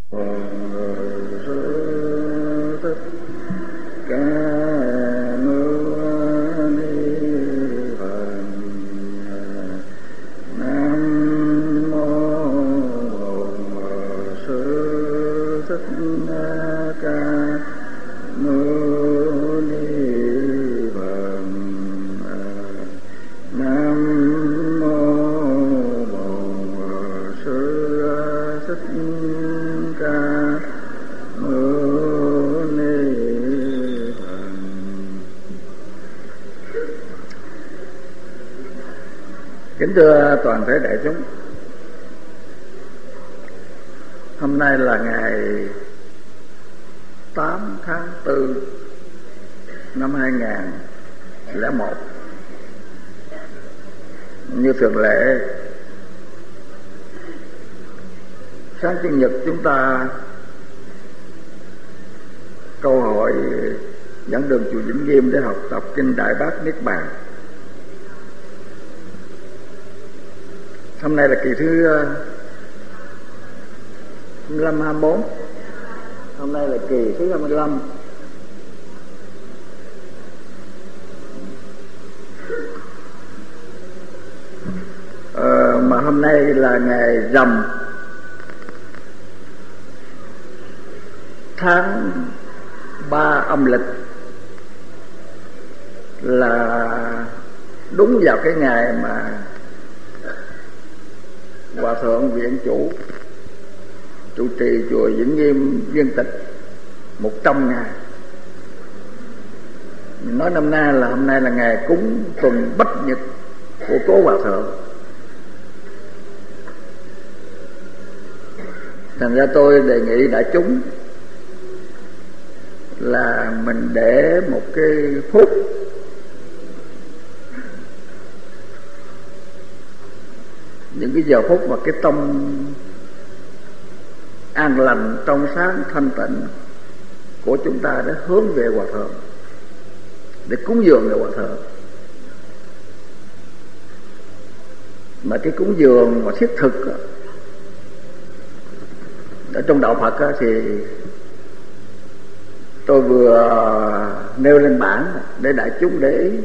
Kính thưa toàn thể đại chúng, hôm nay là ngày 8 tháng 4 năm 2001. Như thường lệ, sáng Chủ nhật chúng ta câu hỏi dẫn đường chùa Vĩnh Nghiêm để học tập kinh Đại Bát Niết Bàn. Hôm nay là kỳ thứ 25-24. Hôm nay là kỳ thứ 25. Mà hôm nay là ngày rằm tháng 3 âm lịch, là đúng vào cái ngày mà Hòa thượng viện chủ trụ trì chùa Vĩnh Nghiêm viên tịch 100 ngày. Mình nói năm nay là hôm nay là ngày cúng tuần bách nhật của cố Hòa thượng. Thành ra tôi đề nghị đại chúng là mình để một cái phút những cái giờ phút mà cái tâm an lành, trong sáng, thanh tịnh của chúng ta để hướng về Hòa thượng, để cúng dường về Hòa thượng. Mà cái cúng dường mà thiết thực ở trong đạo Phật thì tôi vừa nêu lên bảng để đại chúng để ý.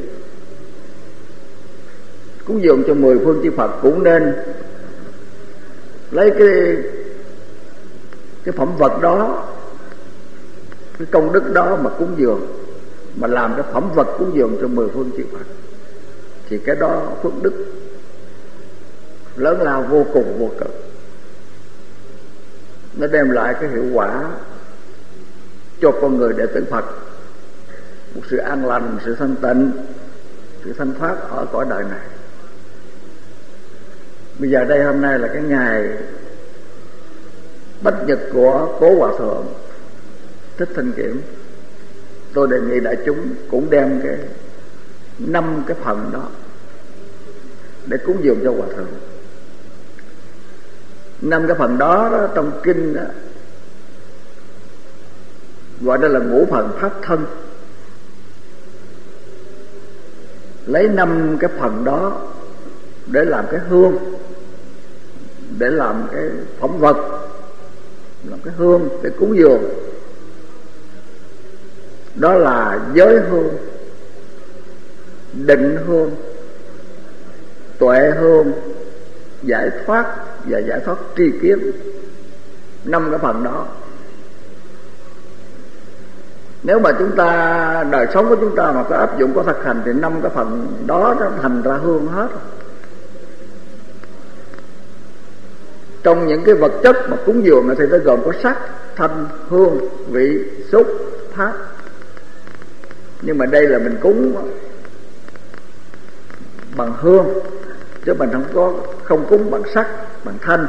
Cúng dường cho 10 phương chư Phật cũng nên lấy cái phẩm vật đó, cái công đức đó mà cúng dường, mà làm cái phẩm vật cúng dường cho 10 phương chư Phật, thì cái đó phước đức lớn lao vô cùng vô cực. Nó đem lại cái hiệu quả cho con người đệ tử Phật một sự an lành, sự thanh tịnh, sự thanh thoát ở cõi đời này. Bây giờ đây hôm nay là cái ngày bách nhật của cố Hòa thượng Thích Thanh Kiểm. Tôi đề nghị đại chúng cũng đem cái 5 cái phần đó để cúng dường cho Hòa thượng. 5 cái phần đó, trong kinh đó, gọi đó là ngũ phần pháp thân. Lấy 5 cái phần đó để làm cái hương, để làm cái phẩm vật, làm cái hương để cúng dường. Đó là giới hương, định hương, tuệ hương, giải thoát và giải thoát tri kiến. 5 cái phần đó, nếu mà chúng ta, đời sống của chúng ta mà có áp dụng, có thực hành, thì 5 cái phần đó nó thành ra hương hết. Trong những cái vật chất mà cúng dường thì nó gồm có sắc, thanh, hương, vị, xúc, pháp. Nhưng mà đây là mình cúng bằng hương, chứ mình không cúng bằng sắc, bằng thanh.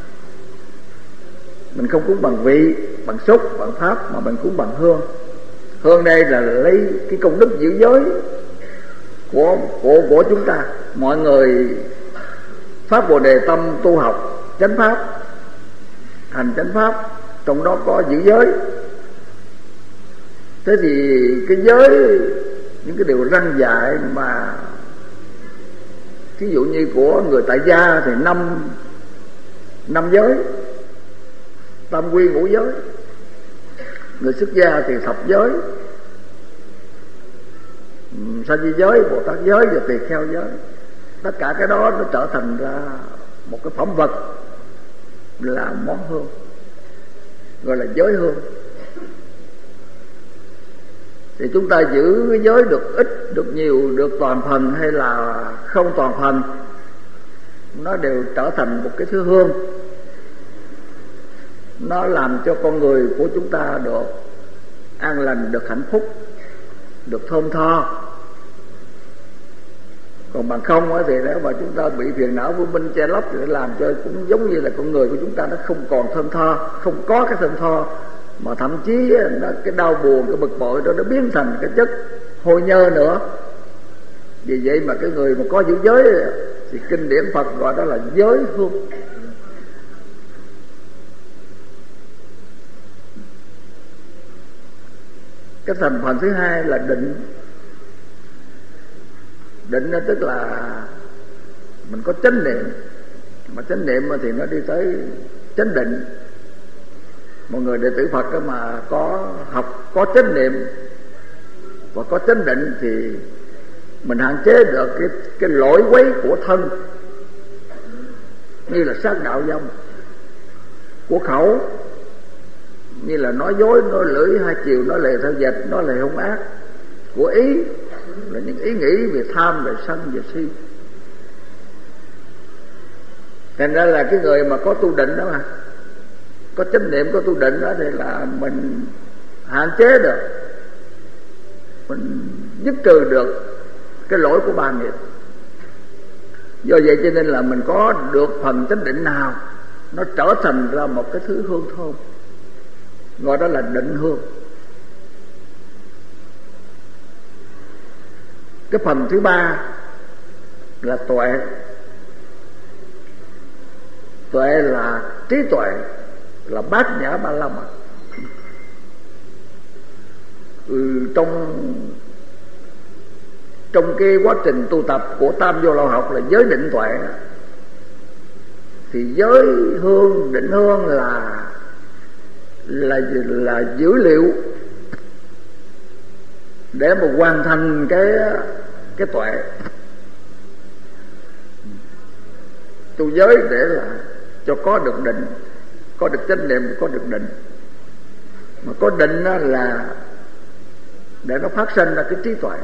Mình không cúng bằng vị, bằng xúc, bằng pháp, mà mình cúng bằng hương. Hương đây là lấy cái công đức giữ giới của chúng ta. Mọi người phát Bồ Đề tâm tu học chánh pháp, hành chánh pháp, trong đó có giữ giới. Thế thì cái giới, những cái điều răn dạy mà thí dụ như của người tại gia thì năm giới. tam quy ngũ giới. Người xuất gia thì thập giới, sanh di giới, Bồ Tát giới và tỳ kheo giới. Tất cả cái đó nó trở thành ra một cái phẩm vật là món hương, gọi là giới hương. Thì chúng ta giữ cái giới được ít, được nhiều, được toàn phần hay là không toàn phần, nó đều trở thành một cái thứ hương. Nó làm cho con người của chúng ta được an lành, được hạnh phúc, được thơm tho. Còn bằng không thì nếu mà chúng ta bị phiền não vô minh che lấp thì làm cho cũng giống như là con người của chúng ta nó không còn thơm tho, không có cái thơm tho, mà thậm chí cái đau buồn, cái bực bội đó nó biến thành cái chất hôi nhơ nữa. Vì vậy mà cái người mà có giữ giới thì kinh điển Phật gọi đó là giới hương. Cái thành phần thứ hai là định. Định tức là mình có chánh niệm, mà chánh niệm thì nó đi tới chánh định. Một người đệ tử Phật mà có học, có chánh niệm và có chánh định thì mình hạn chế được cái lỗi quấy của thân, như là sát đạo vong, của khẩu, như là nói dối, nói lưỡi hai chiều, nói lời theo dệt, nói lời hung ác, của ý là những ý nghĩ về tham, về sân, về si. Thành ra là cái người mà có tu định đó mà, có chánh niệm, có tu định đó thì là mình hạn chế được, mình dứt trừ được cái lỗi của ba nghiệp. Do vậy cho nên là mình có được phần chánh định nào, nó trở thành ra một cái thứ hương thơm, gọi đó là định hương. Cái phần thứ ba là tuệ. Tuệ là trí tuệ, là bát nhã ba la mật. Trong cái quá trình tu tập của Tam Vô Lậu học là giới định tuệ, thì giới hương, định hương là dữ liệu để mà hoàn thành cái tuệ. Tu giới để là cho có được định, có được chánh niệm, có được định. Mà có định là để nó phát sinh ra cái trí tuệ.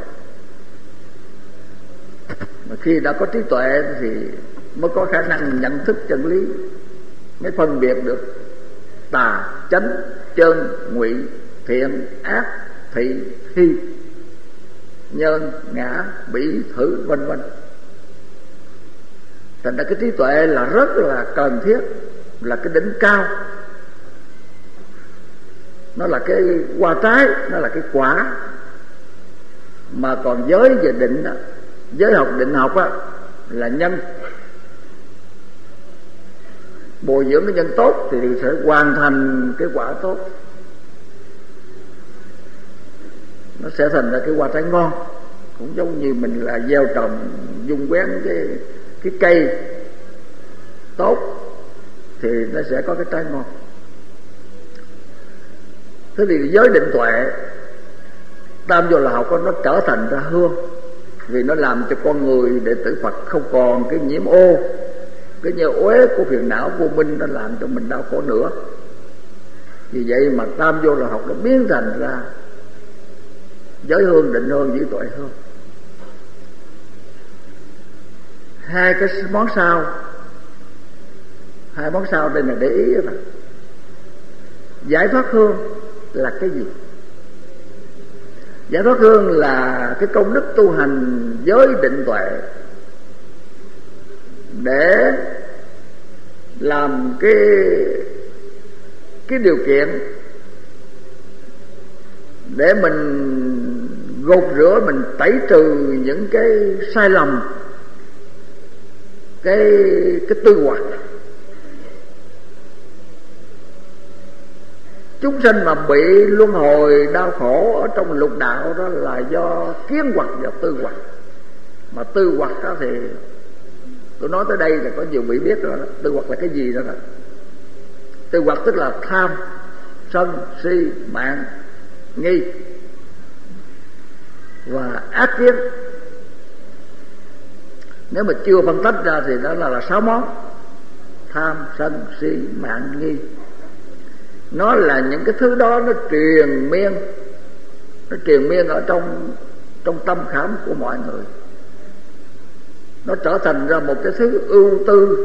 Mà khi đã có trí tuệ thì mới có khả năng nhận thức chân lý, mới phân biệt được tà, chánh, chân, ngụy, thiện, ác, thị, hy, nhân, ngã, bỉ, thử, vân vân. Thành ra cái trí tuệ là rất là cần thiết, là cái đỉnh cao. Nó là cái hoa trái, nó là cái quả. Mà còn giới về định đó, giới học, định học á, là nhân. Bồi dưỡng cái nhân tốt thì sẽ hoàn thành cái quả tốt. Nó sẽ thành ra cái hoa trái ngon. Cũng giống như mình là gieo trồng, dung quén cái cây tốt thì nó sẽ có cái trái ngon. Thế thì giới định tuệ, Tam Vô Lậu học nó trở thành ra hương, vì nó làm cho con người đệ tử Phật không còn cái nhiễm ô, cái nhơ uế của phiền não vô minh, nó làm cho mình đau khổ nữa. Vì vậy mà Tam Vô Lậu học nó biến thành ra giới hương, định hương, giữ tuệ hương. Hai món sau đây là để ý đó. Giải thoát hương là cái gì? Giải thoát hương là cái công đức tu hành giới định tuệ, để làm cái điều kiện để mình gột rửa, mình tẩy trừ những cái sai lầm, cái tư hoặc. Chúng sinh mà bị luân hồi đau khổ ở trong lục đạo đó là do kiến hoặc và tư hoặc. Mà tư hoặc đó thì tôi nói tới đây là có nhiều vị biết rồi đó. Tư hoặc là cái gì đó đó? Tư hoặc tức là tham, sân, si, mạn, nghi và ác kiến. Nếu mà chưa phân tách ra thì đó là 6 món: tham, sân, si, mạn, nghi. Nó là những cái thứ đó nó truyền miên ở trong tâm khảm của mọi người. Nó trở thành ra một cái thứ ưu tư,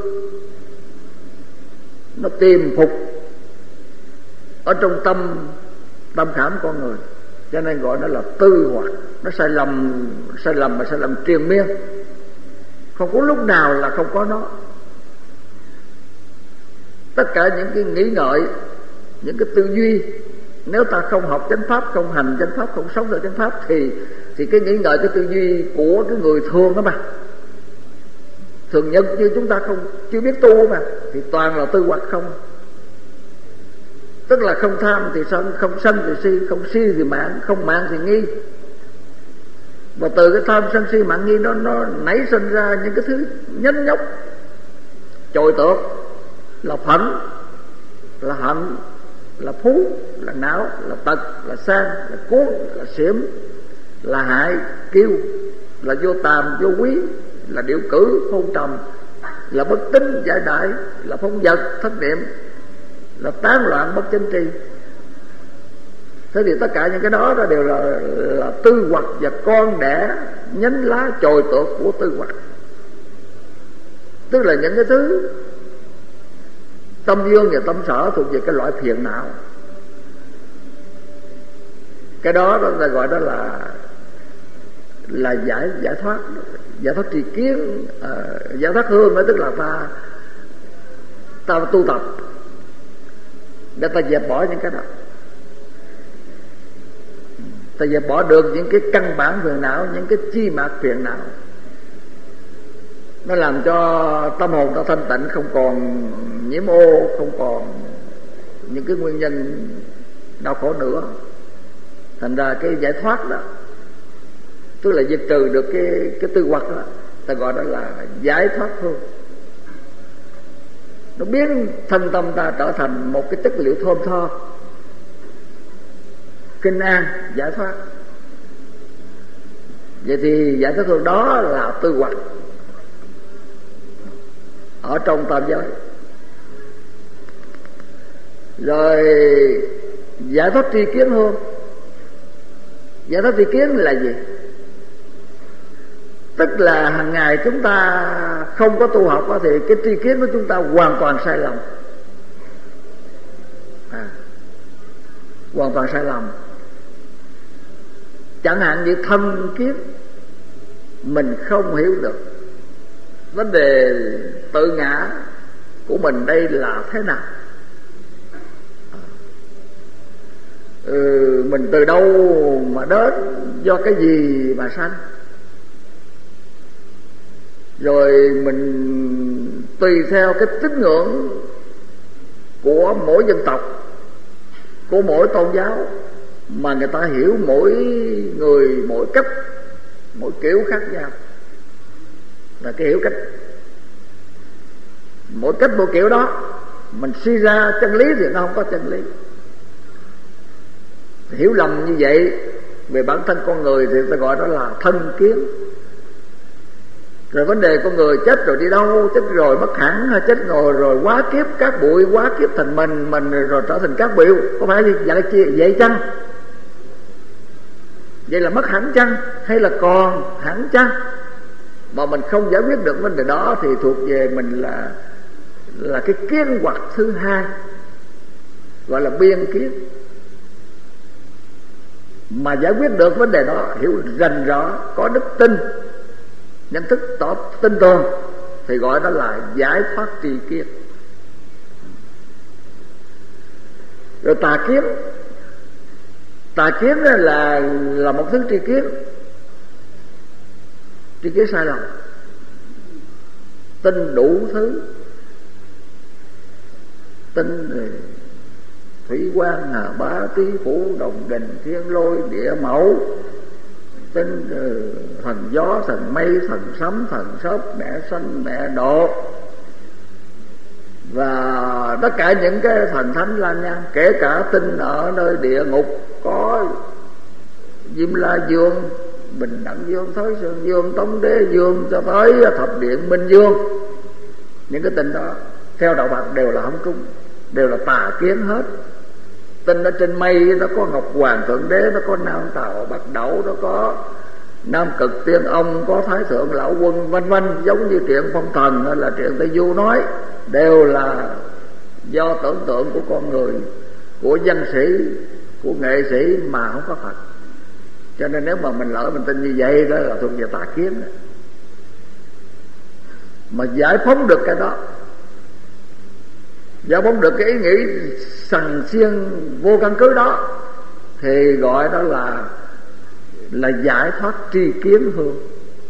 nó tiềm phục ở trong tâm khảm con người, cho nên gọi nó là tư hoặc. Nó sai lầm triền miên, không có lúc nào là không có nó. Tất cả những cái nghĩ ngợi, những cái tư duy, nếu ta không học chánh pháp, không hành chánh pháp, không sống theo chánh pháp thì cái nghĩ ngợi, cái tư duy của cái người thường đó mà, thường nhân như chúng ta chưa biết tu mà, thì toàn là tư hoặc không. Tức là không tham thì sân, không sân thì si, không si thì mạn, không mạn thì nghi. Và từ cái tham sân si mạn nghi nó nảy sinh ra những cái thứ nhánh nhóc chồi tược, là phẫn, là hận, là phú, là não, là tật, là sang, là cuốn, là xiểm, là hại, kiêu, là vô tàm, vô quý, là điệu cử, hôn trầm, là bất tín, giải đại, là phong vật, thất niệm, là tán loạn, bất chánh tri. Thế thì tất cả những cái đó đều là tư hoặc và con đẻ nhánh lá chồi tược của tư hoặc. Tức là những cái thứ tâm dương và tâm sở thuộc về cái loại phiền não. Cái đó ta gọi đó là giải thoát tri kiến, giải thoát hương đó. Tức là ta tu tập để ta dẹp bỏ những cái đó, ta dẹp bỏ được những cái căn bản phiền não, những cái chi mạc phiền não. Nó làm cho tâm hồn ta thanh tịnh, không còn nhiễm ô, không còn những cái nguyên nhân đau khổ nữa. Thành ra cái giải thoát đó, tức là diệt trừ được cái tư hoặc đó, ta gọi đó là giải thoát hương. Nó biến thân tâm ta trở thành một cái chất liệu thơm tho, kinh an, giải thoát. Vậy thì giải thoát hương đó là tư hoặc ở trong tam giới. Rồi giải thoát tri kiến hương. Giải thoát tri kiến là gì? Tức là hàng ngày chúng ta không có tu học thì cái tri kiến của chúng ta hoàn toàn sai lầm, hoàn toàn sai lầm. Chẳng hạn như thân kiến, mình không hiểu được vấn đề tự ngã của mình đây là thế nào, mình từ đâu mà đến, do cái gì mà sanh. Rồi mình tùy theo cái tín ngưỡng của mỗi dân tộc, của mỗi tôn giáo mà người ta hiểu mỗi người mỗi cách, mỗi kiểu khác nhau. Là cái hiểu cách, mỗi cách mỗi kiểu đó mình suy ra chân lý thì nó không có chân lý. Hiểu lầm như vậy về bản thân con người thì ta gọi đó là thân kiến. Rồi vấn đề con người chết rồi đi đâu, chết rồi mất hẳn, hay chết rồi quá kiếp các bụi, quá kiếp thành mình rồi trở thành các biểu, có phải vậy chăng? Vậy là mất hẳn chăng, hay là còn hẳn chăng? Mà mình không giải quyết được vấn đề đó thì thuộc về mình là cái kiến hoặc thứ hai, gọi là biên kiến. Mà giải quyết được vấn đề đó, hiểu rành rõ, có đức tin, nhận thức tin tưởng thì gọi đó là giải thoát tri kiến. Rồi tà kiến là một thứ tri kiến sai lầm, tin đủ thứ, tin thủy quan, hà bá, tý phủ, đồng đình, thiên lôi, địa mẫu, tin thần gió, thần mây, thần sấm, thần sớp, mẹ sanh, mẹ độ, Và tất cả những cái thần thánh lang nhang, kể cả tinh ở nơi địa ngục có Diêm La Dương, Bình Đẳng Dương, Thới Sơn Dương, Tống Đế Dương cho tới Thập Điện Minh Dương, những cái tinh đó theo đạo Phật đều là không trúng, đều là tà kiến hết. Tinh ở trên mây nó có Ngọc Hoàng Thượng Đế, nó có Nam Tào Bắc Đẩu, nó có Nam Cực Tiên Ông, có Thái Thượng Lão Quân, vân vân, giống như chuyện phong thần hay là chuyện Tây Du nói, đều là do tưởng tượng của con người, của văn sĩ, của nghệ sĩ mà không có Phật. Cho nên nếu mà mình lỡ mình tin như vậy đó là thuộc về tà kiến đó. Mà giải phóng được cái đó, giải phóng được cái ý nghĩ sằng xiên vô căn cứ đó, thì gọi đó là giải thoát tri kiến hương.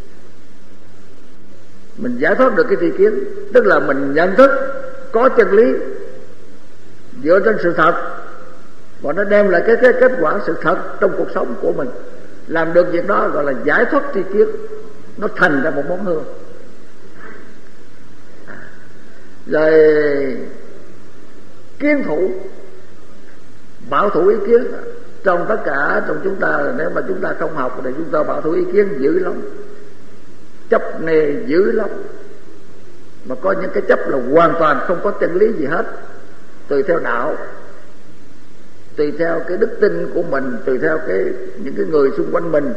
Mình giải thoát được cái tri kiến, tức là mình nhận thức có chân lý dựa trên sự thật, và nó đem lại cái kết quả sự thật trong cuộc sống của mình. Làm được việc đó gọi là giải thoát tri kiến, nó thành ra một món hương. Rồi kiến thủ, bảo thủ ý kiến. Trong tất cả trong chúng ta, nếu mà chúng ta không học thì chúng ta bảo thủ ý kiến dữ lắm, chấp nề dữ lắm. Mà có những cái chấp là hoàn toàn không có chân lý gì hết, tùy theo đạo, tùy theo cái đức tin của mình, tùy theo những cái người xung quanh mình,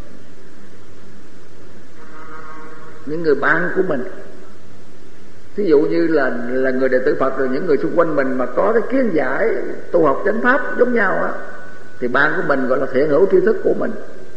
những người bạn của mình. Thí dụ như là người đệ tử Phật, rồi những người xung quanh mình mà có cái kiến giải tu học chánh pháp giống nhau á, thì bạn của mình gọi là thiện hữu tri thức của mình,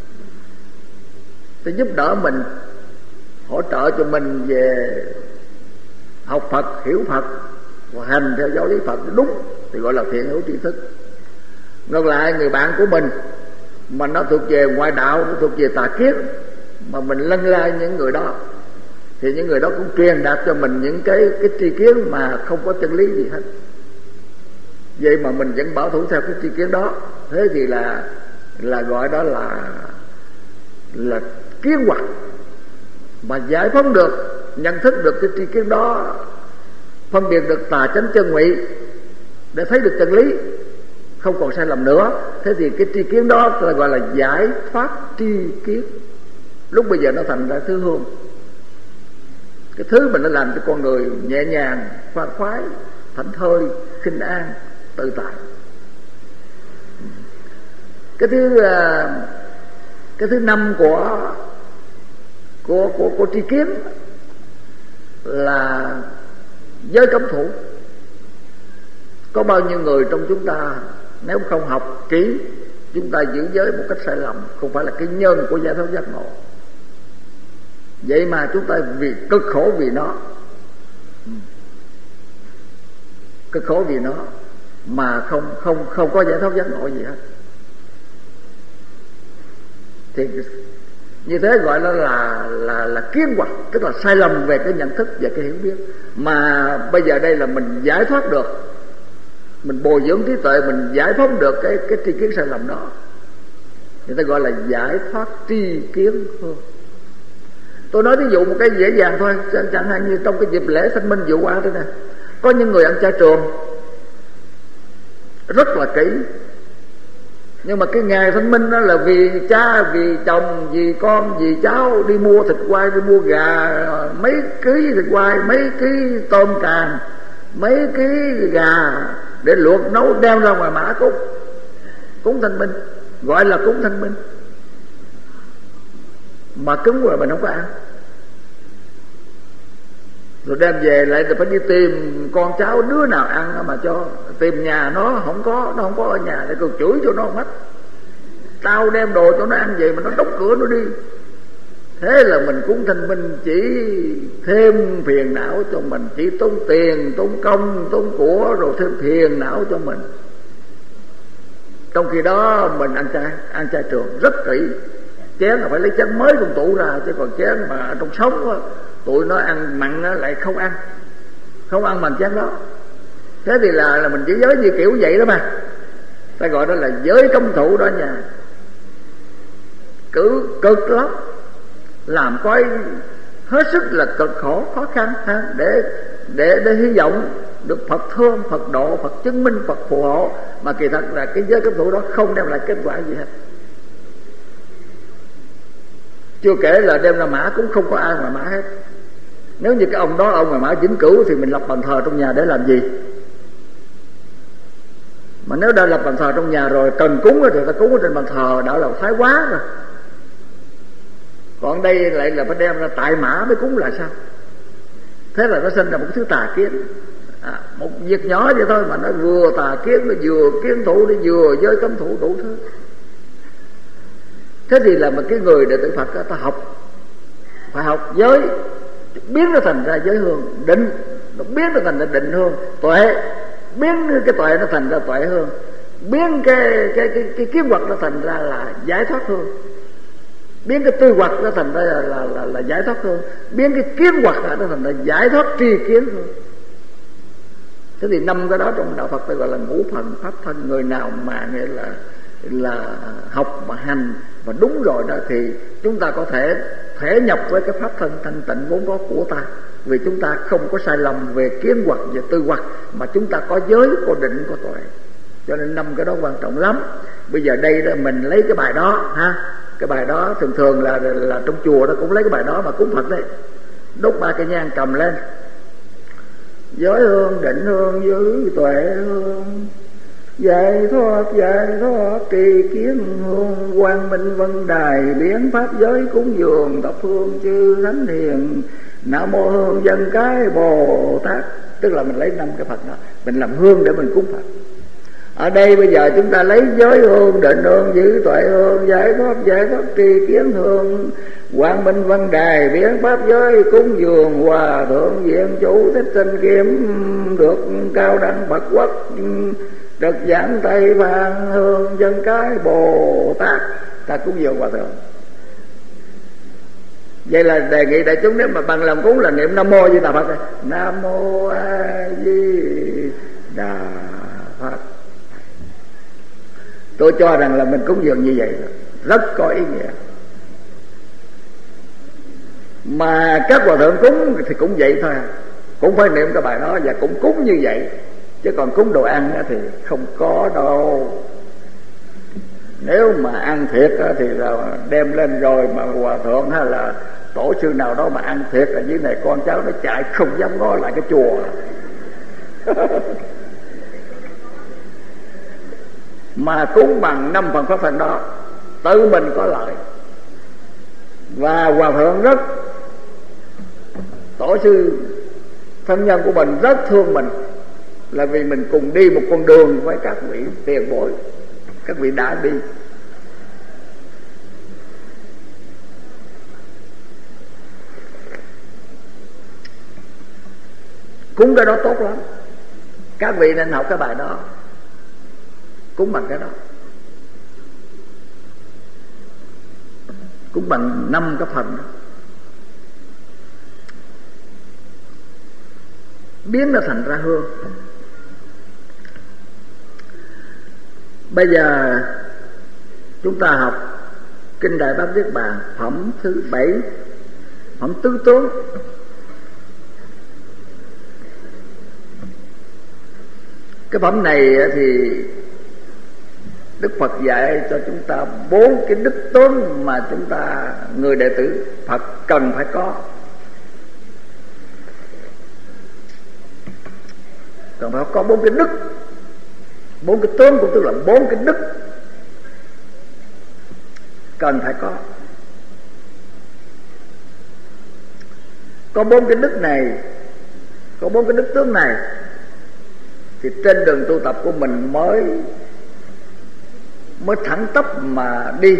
sẽ giúp đỡ mình, hỗ trợ cho mình về học Phật, hiểu Phật và hành theo giáo lý Phật đúng, thì gọi là thiện hữu tri thức. Ngược lại, người bạn của mình mà nó thuộc về ngoại đạo, nó thuộc về tà kiến, mà mình lân la những người đó, thì những người đó cũng truyền đạt cho mình những cái tri kiến mà không có chân lý gì hết. Vậy mà mình vẫn bảo thủ theo cái tri kiến đó, thế thì là gọi đó là kiến hoặc. Mà giải phóng được, nhận thức được cái tri kiến đó, phân biệt được tà chánh chân ngụy để thấy được chân lý, không còn sai lầm nữa, thế thì cái tri kiến đó là gọi là giải thoát tri kiến. Lúc bây giờ nó thành ra thứ hương, cái thứ mà nó làm cho con người nhẹ nhàng, khoan khoái, thảnh thơi, khinh an, tự tại. Cái thứ năm của tri kiến là giới cấm thủ. Có bao nhiêu người trong chúng ta nếu không học kỹ, chúng ta giữ giới một cách sai lầm, không phải là cái nhân của giải thoát giác ngộ. Vậy mà chúng ta vì cực khổ vì nó, cực khổ vì nó mà không có giải thoát giác ngộ gì hết. Thì như thế gọi nó là kiến hoặc, tức là sai lầm về cái nhận thức và cái hiểu biết. Mà bây giờ đây là mình giải thoát được, mình bồi dưỡng trí tuệ, mình giải phóng được cái tri kiến sai lầm đó, người ta gọi là giải thoát tri kiến hương. Tôi nói ví dụ một cái dễ dàng thôi, chẳng hạn như trong cái dịp lễ Thanh Minh vừa qua đây nè, có những người ăn chay trường rất là kỹ, nhưng mà cái ngày Thanh Minh đó là vì cha, vì chồng, vì con, vì cháu đi mua thịt quay, đi mua gà mấy ký thịt quay, mấy ký tôm càng, mấy ký gà để luộc nấu đem ra ngoài mã cúng Thanh Minh, gọi là cúng Thanh Minh, mà cúng rồi mình không có ăn, rồi đem về lại thì phải đi tìm con cháu đứa nào ăn mà cho, tìm nhà nó không có ở nhà để còn chửi cho nó mất. Tao đem đồ cho nó ăn vậy mà nó đóng cửa nó đi. Thế là mình cúng Thanh Minh chỉ thêm phiền não cho mình, chỉ tốn tiền, tốn công, tốn của, rồi thêm phiền não cho mình. Trong khi đó mình ăn chay trường rất kỹ, chén là phải lấy chén mới trong tủ ra, chứ còn chén mà trong sống đó, tụi nó ăn mặn lại không ăn bằng chén đó. Thế thì là mình chỉ giới như kiểu vậy đó mà, ta gọi đó là giới cấm thủ đó nha. Cứ cực lắm, làm coi hết sức là cực khổ khó khăn ha, để hy vọng được Phật thương, Phật độ, Phật chứng minh, Phật phù hộ, mà kỳ thật là cái giới cấm thủ đó không đem lại kết quả gì hết. Chưa kể là đem ra mã cũng không có ai ngoài mã hết. Nếu như cái ông đó ông ngoài mã vĩnh cửu thì mình lập bàn thờ trong nhà để làm gì? Mà nếu đã lập bàn thờ trong nhà rồi, cần cúng thì ta cúng ở trên bàn thờ, đã là thái quá rồi. Còn đây lại là phải đem ra tại mã mới cúng là sao? Thế là nó sinh ra một cái thứ tà kiến. Một việc nhỏ vậy thôi mà nó vừa tà kiến, nó vừa kiến thủ, nó vừa giới cấm thủ đủ thứ. Thế thì là một cái người đệ tử Phật đó, ta học, phải học giới, biến nó thành ra giới hương, định, nó biến nó thành ra định hương, tuệ, biến cái tuệ nó thành ra tuệ hương, biến cái kiến hoặc nó thành ra là giải thoát hương, biến cái tư hoặc nó thành ra là giải thoát hương, biến cái kiến hoặc nó thành ra giải thoát tri kiến hương. Thế thì 5 cái đó trong đạo Phật ta gọi là ngũ phần pháp thân. Người nào mà nghĩa là học mà hành và đúng rồi đó thì chúng ta có thể thể nhập với cái pháp thân thanh tịnh vốn có của ta, vì chúng ta không có sai lầm về kiến hoặc về tư hoặc, mà chúng ta có giới, có định, có tuệ. Cho nên 5 cái đó quan trọng lắm. Bây giờ đây đó mình lấy cái bài đó ha, cái bài đó thường là trong chùa nó cũng lấy cái bài đó mà cúng Phật đấy, đốt 3 cây nhang cầm lên, giới hương, định hương, giới tuệ hương, giải thoát tri kiến hương, quang minh vân đài, biến pháp giới cúng dường, thập phương chư thánh hiền, nam mô hương dân cái Bồ Tát. Tức là mình lấy 5 cái Phật đó mình làm hương để mình cúng Phật. Ở đây bây giờ chúng ta lấy giới hương, định hương, giữ tuệ hương, giải thoát tri kiến hương, quang minh văn đài, biến pháp giới cúng dường, hòa thượng viện chủ thích sinh kiếm, được cao đẳng Phật quốc, được giảng Tây Phan hương dân cái Bồ Tát. Ta cúng dường hòa thượng. Vậy là đề nghị đại chúng nếu mà bằng lòng cúng là niệm Nam Mô Di Đà Phật. Nam Mô A Di Đà Phật. Tôi cho rằng là mình cúng dường như vậy rất có ý nghĩa. Mà các hòa thượng cúng thì cũng vậy thôi, cũng phải niệm cái bài đó và cũng cúng như vậy. Chứ còn cúng đồ ăn thì không có đâu. Nếu mà ăn thiệt thì là đem lên rồi mà hòa thượng hay là tổ sư nào đó mà ăn thiệt là dưới này con cháu nó chạy không dám ngó lại cái chùa. Mà cúng bằng 5 phần pháp thân đó tự mình có lợi. Và hòa thượng rất, tổ sư thân nhân của mình rất thương mình, là vì mình cùng đi một con đường với các vị tiền bối, các vị đã đi. Cúng cái đó tốt lắm. Các vị nên học cái bài đó, cúng bằng cái đó, cúng bằng 5 cái phần đó, biến nó thành ra hương. Bây giờ chúng ta học Kinh Đại Bát Niết Bàn phẩm thứ 7, phẩm tứ tướng. Cái phẩm này thì Đức Phật dạy cho chúng ta 4 cái đức tướng mà chúng ta, người đệ tử Phật cần phải có. Cần phải có 4 cái đức. 4 cái tướng cũng tức là 4 cái đức cần phải có. Có 4 cái đức này, có 4 cái đức tướng này thì trên đường tu tập của mình mới thẳng tắp mà đi,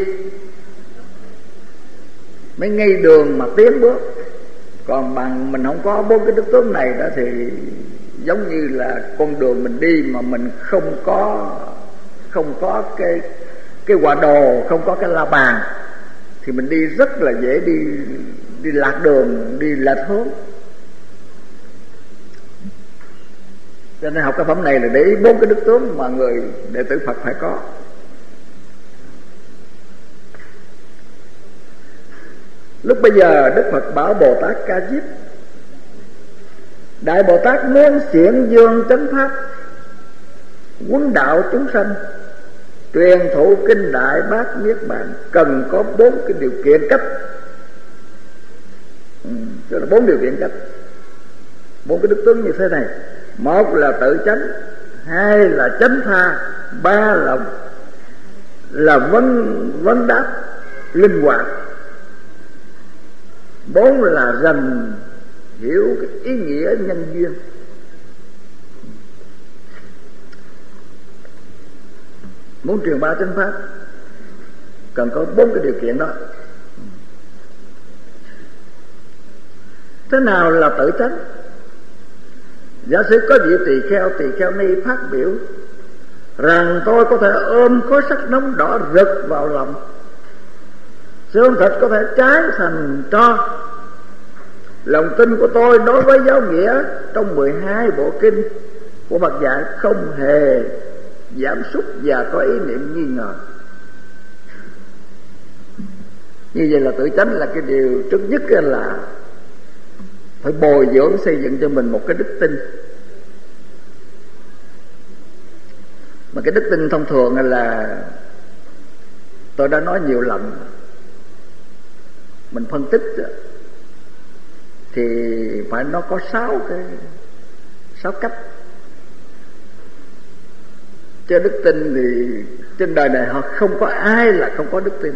mới ngay đường mà tiến bước. Còn bằng mình không có 4 cái đức tướng này đó thì giống như là con đường mình đi mà mình không có cái quả đồ, không có cái la bàn thì mình đi rất là dễ đi lạc đường, đi lệch hướng. Cho nên học cái phẩm này là để ý 4 cái đức tướng mà người đệ tử Phật phải có. Lúc bây giờ Đức Phật bảo Bồ Tát Ca Diếp Đại Bồ Tát muốn xiển dương chánh pháp, huấn đạo chúng sanh, truyền thụ kinh Đại Bát Niết Bàn, cần có 4 cái điều kiện cấp. Tức là 4 điều kiện cấp, 4 cái đức tướng như thế này. Một là tự chánh, hai là chánh tha, ba là vấn đáp linh hoạt, 4 là rành hiểu cái ý nghĩa nhân duyên. Muốn truyền bá chánh pháp cần có 4 cái điều kiện đó. Thế nào là tự chánh? Giả sử có vị tỳ kheo ni phát biểu rằng tôi có thể ôm khối sắt nóng đỏ rực vào lòng, xương thịt có thể cháy thành tro. Lòng tin của tôi đối với giáo nghĩa trong 12 bộ kinh của Phật dạy không hề giảm sút và có ý niệm nghi ngờ. Như vậy là tự chánh là cái điều trước nhất là phải bồi dưỡng xây dựng cho mình một cái đức tin. Mà cái đức tin thông thường là tôi đã nói nhiều lần, mình phân tích thì phải nó có 6 cách. Chứ đức tin thì trên đời này họ không có ai là không có đức tin.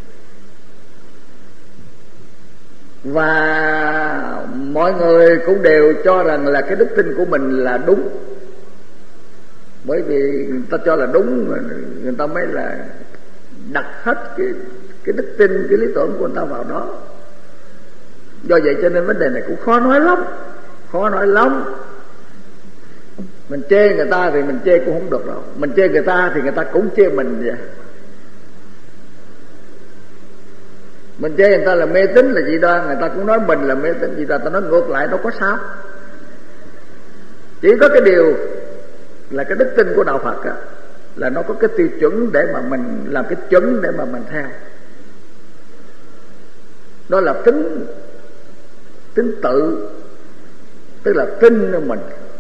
Và mọi người cũng đều cho rằng là cái đức tin của mình là đúng. Bởi vì người ta cho là đúng mà người ta mới là đặt hết cái đức tin, cái lý tưởng của người ta vào đó. Do vậy cho nên vấn đề này cũng khó nói lắm. Mình chê người ta thì mình chê cũng không được đâu, mình chê người ta thì người ta cũng chê mình vậy. Mình chê người ta là mê tín là gì đó, người ta cũng nói mình là mê tín gì đó. Ta nói ngược lại đâu có sao. Chỉ có cái điều là cái đức tin của đạo Phật á, là nó có cái tiêu chuẩn để mà mình làm cái chuẩn để mà mình theo. Đó là tính tự, tức là tin ở mình.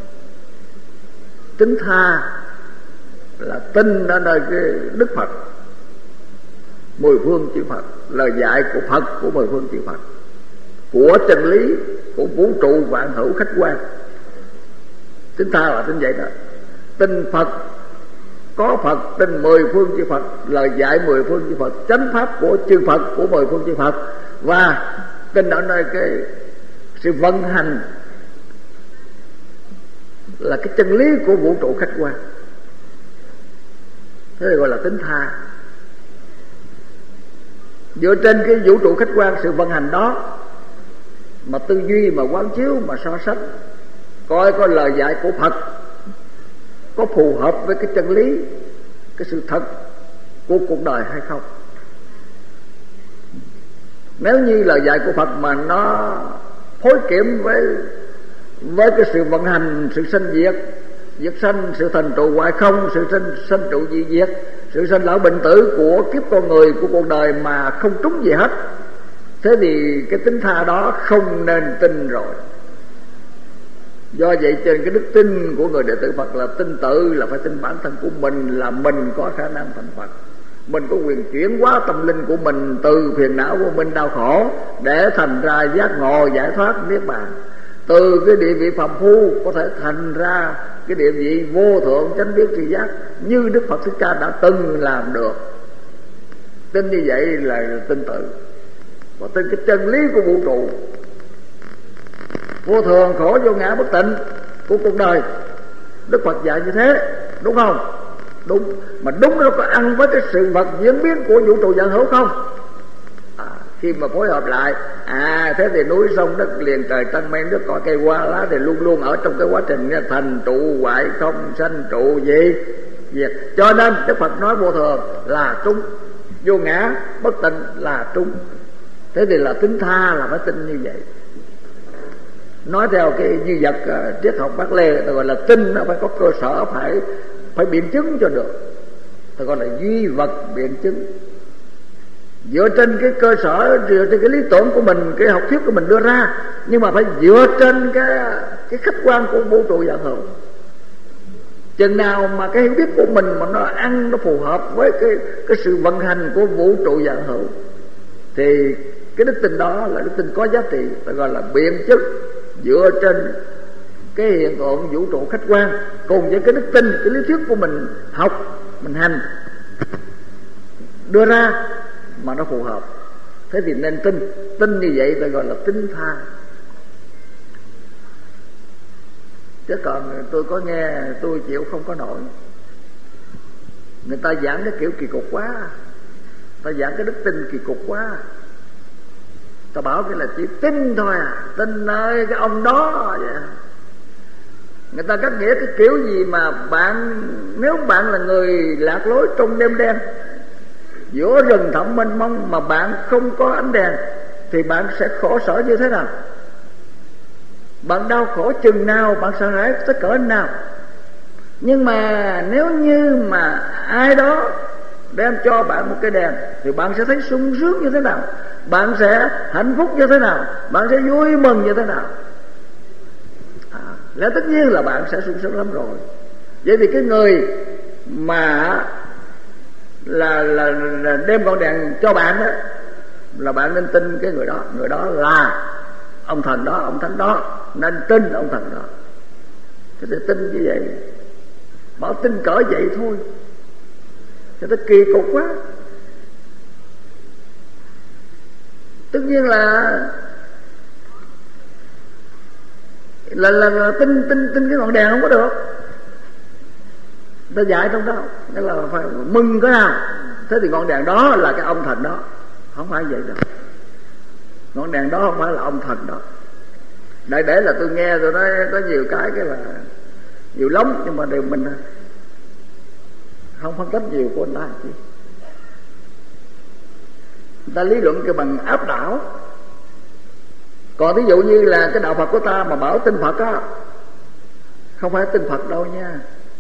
Tính tha là tin ở nơi cái Đức Phật, 10 phương chư Phật, lời dạy của Phật, của 10 phương chư Phật, của chân lý, của vũ trụ vạn hữu khách quan. Tính tha là tính vậy đó. Tin Phật, có Phật, tin 10 phương chư Phật, lời dạy 10 phương chư Phật, chánh pháp của chư Phật, của 10 phương chư Phật, và tin ở nơi cái sự vận hành là cái chân lý của vũ trụ khách quan. Thế thì gọi là tính tha. Dựa trên cái vũ trụ khách quan, sự vận hành đó mà tư duy, mà quán chiếu, mà so sánh, coi coi lời dạy của Phật có phù hợp với cái chân lý, cái sự thật của cuộc đời hay không. Nếu như lời dạy của Phật mà nó phối kiểm với cái sự vận hành, sự sanh diệt, diệt sanh, sự thành trụ hoại không, sự sanh trụ dị diệt, sự sanh lão bệnh tử của kiếp con người, của cuộc đời mà không trúng gì hết, thế thì cái tính tha đó không nên tin rồi. Do vậy trên cái đức tin của người đệ tử Phật là tin tự, là phải tin bản thân của mình, là mình có khả năng thành Phật, mình có quyền chuyển hóa tâm linh của mình từ phiền não của mình đau khổ để thành ra giác ngộ, giải thoát, niết bàn. Từ cái địa vị phàm phu có thể thành ra cái địa vị vô thượng chánh biết tri giác như Đức Phật Thích Ca đã từng làm được. Tin như vậy là tin tự, và tin cái chân lý của vũ trụ vô thường, khổ, vô ngã, bất tịnh của cuộc đời. Đức Phật dạy như thế, đúng không? Đúng. Mà đúng nó có ăn với cái sự vật diễn biến của vũ trụ vạn hữu không? Khi mà phối hợp lại, thế thì núi sông đất liền trời trăng men nước cỏ cây hoa lá thì luôn luôn ở trong cái quá trình thành trụ hoại không, sanh trụ gì. Cho nên Đức Phật nói vô thường là trung, vô ngã bất tịnh là trung. Thế thì là tính tha là phải tin như vậy. Nói theo cái duy vật triết học Bác Lê, ta gọi là tin nó phải có cơ sở, phải biện chứng cho được. Ta gọi là duy vật biện chứng. Dựa trên cái cơ sở, dựa trên cái lý tưởng của mình, cái học thuyết của mình đưa ra, nhưng mà phải dựa trên cái cái khách quan của vũ trụ vạn hữu. Chừng nào mà cái hiểu biết của mình mà nó phù hợp với cái sự vận hành của vũ trụ vạn hữu, thì cái đức tin đó là đức tin có giá trị, ta gọi là biện chứng dựa trên cái hiện tượng vũ trụ khách quan cùng với cái đức tin, cái lý thuyết của mình học, mình hành đưa ra mà nó phù hợp. Thế thì nên tin như vậy ta gọi là tin tha. Chứ còn tôi có nghe tôi chịu không có nổi. Người ta giảng cái kiểu kỳ cục quá, ta giảng cái đức tin kỳ cục quá. Ta bảo cái là chỉ tin thôi à, tin ơi cái ông đó vậy. Người ta cắt nghĩa cái kiểu gì mà bạn, nếu bạn là người lạc lối trong đêm đen giữa rừng thẳm mênh mông mà bạn không có ánh đèn thì bạn sẽ khổ sở như thế nào? Bạn đau khổ chừng nào, bạn sợ hãi tới cỡ nào. Nhưng mà nếu như mà ai đó đem cho bạn một cái đèn thì bạn sẽ thấy sung sướng như thế nào, bạn sẽ hạnh phúc như thế nào, bạn sẽ vui mừng như thế nào. Lẽ tất nhiên là bạn sẽ sung sướng lắm rồi. Vậy thì cái người mà là đem con đèn cho bạn đó, là bạn nên tin cái người đó. Người đó là ông thần đó, ông thánh đó, nên tin ông thần đó. Thế thì tin như vậy, bảo tin cỡ vậy thôi thì nó kỳ cục quá. Tất nhiên là tin cái ngọn đèn không có được. Ta dạy trong đó nghĩa là phải mừng cái nào. Thế thì ngọn đèn đó là cái ông thần đó, không phải vậy đâu. Ngọn đèn đó không phải là ông thần đó. Để là tôi nghe tôi nói có nhiều cái là nhiều lắm, nhưng mà đều mình không phân tích nhiều của người ta chứ. Người ta lý luận cái bằng áp đảo. Còn ví dụ như là cái đạo Phật của ta mà bảo tin Phật á, không phải tin Phật đâu nha.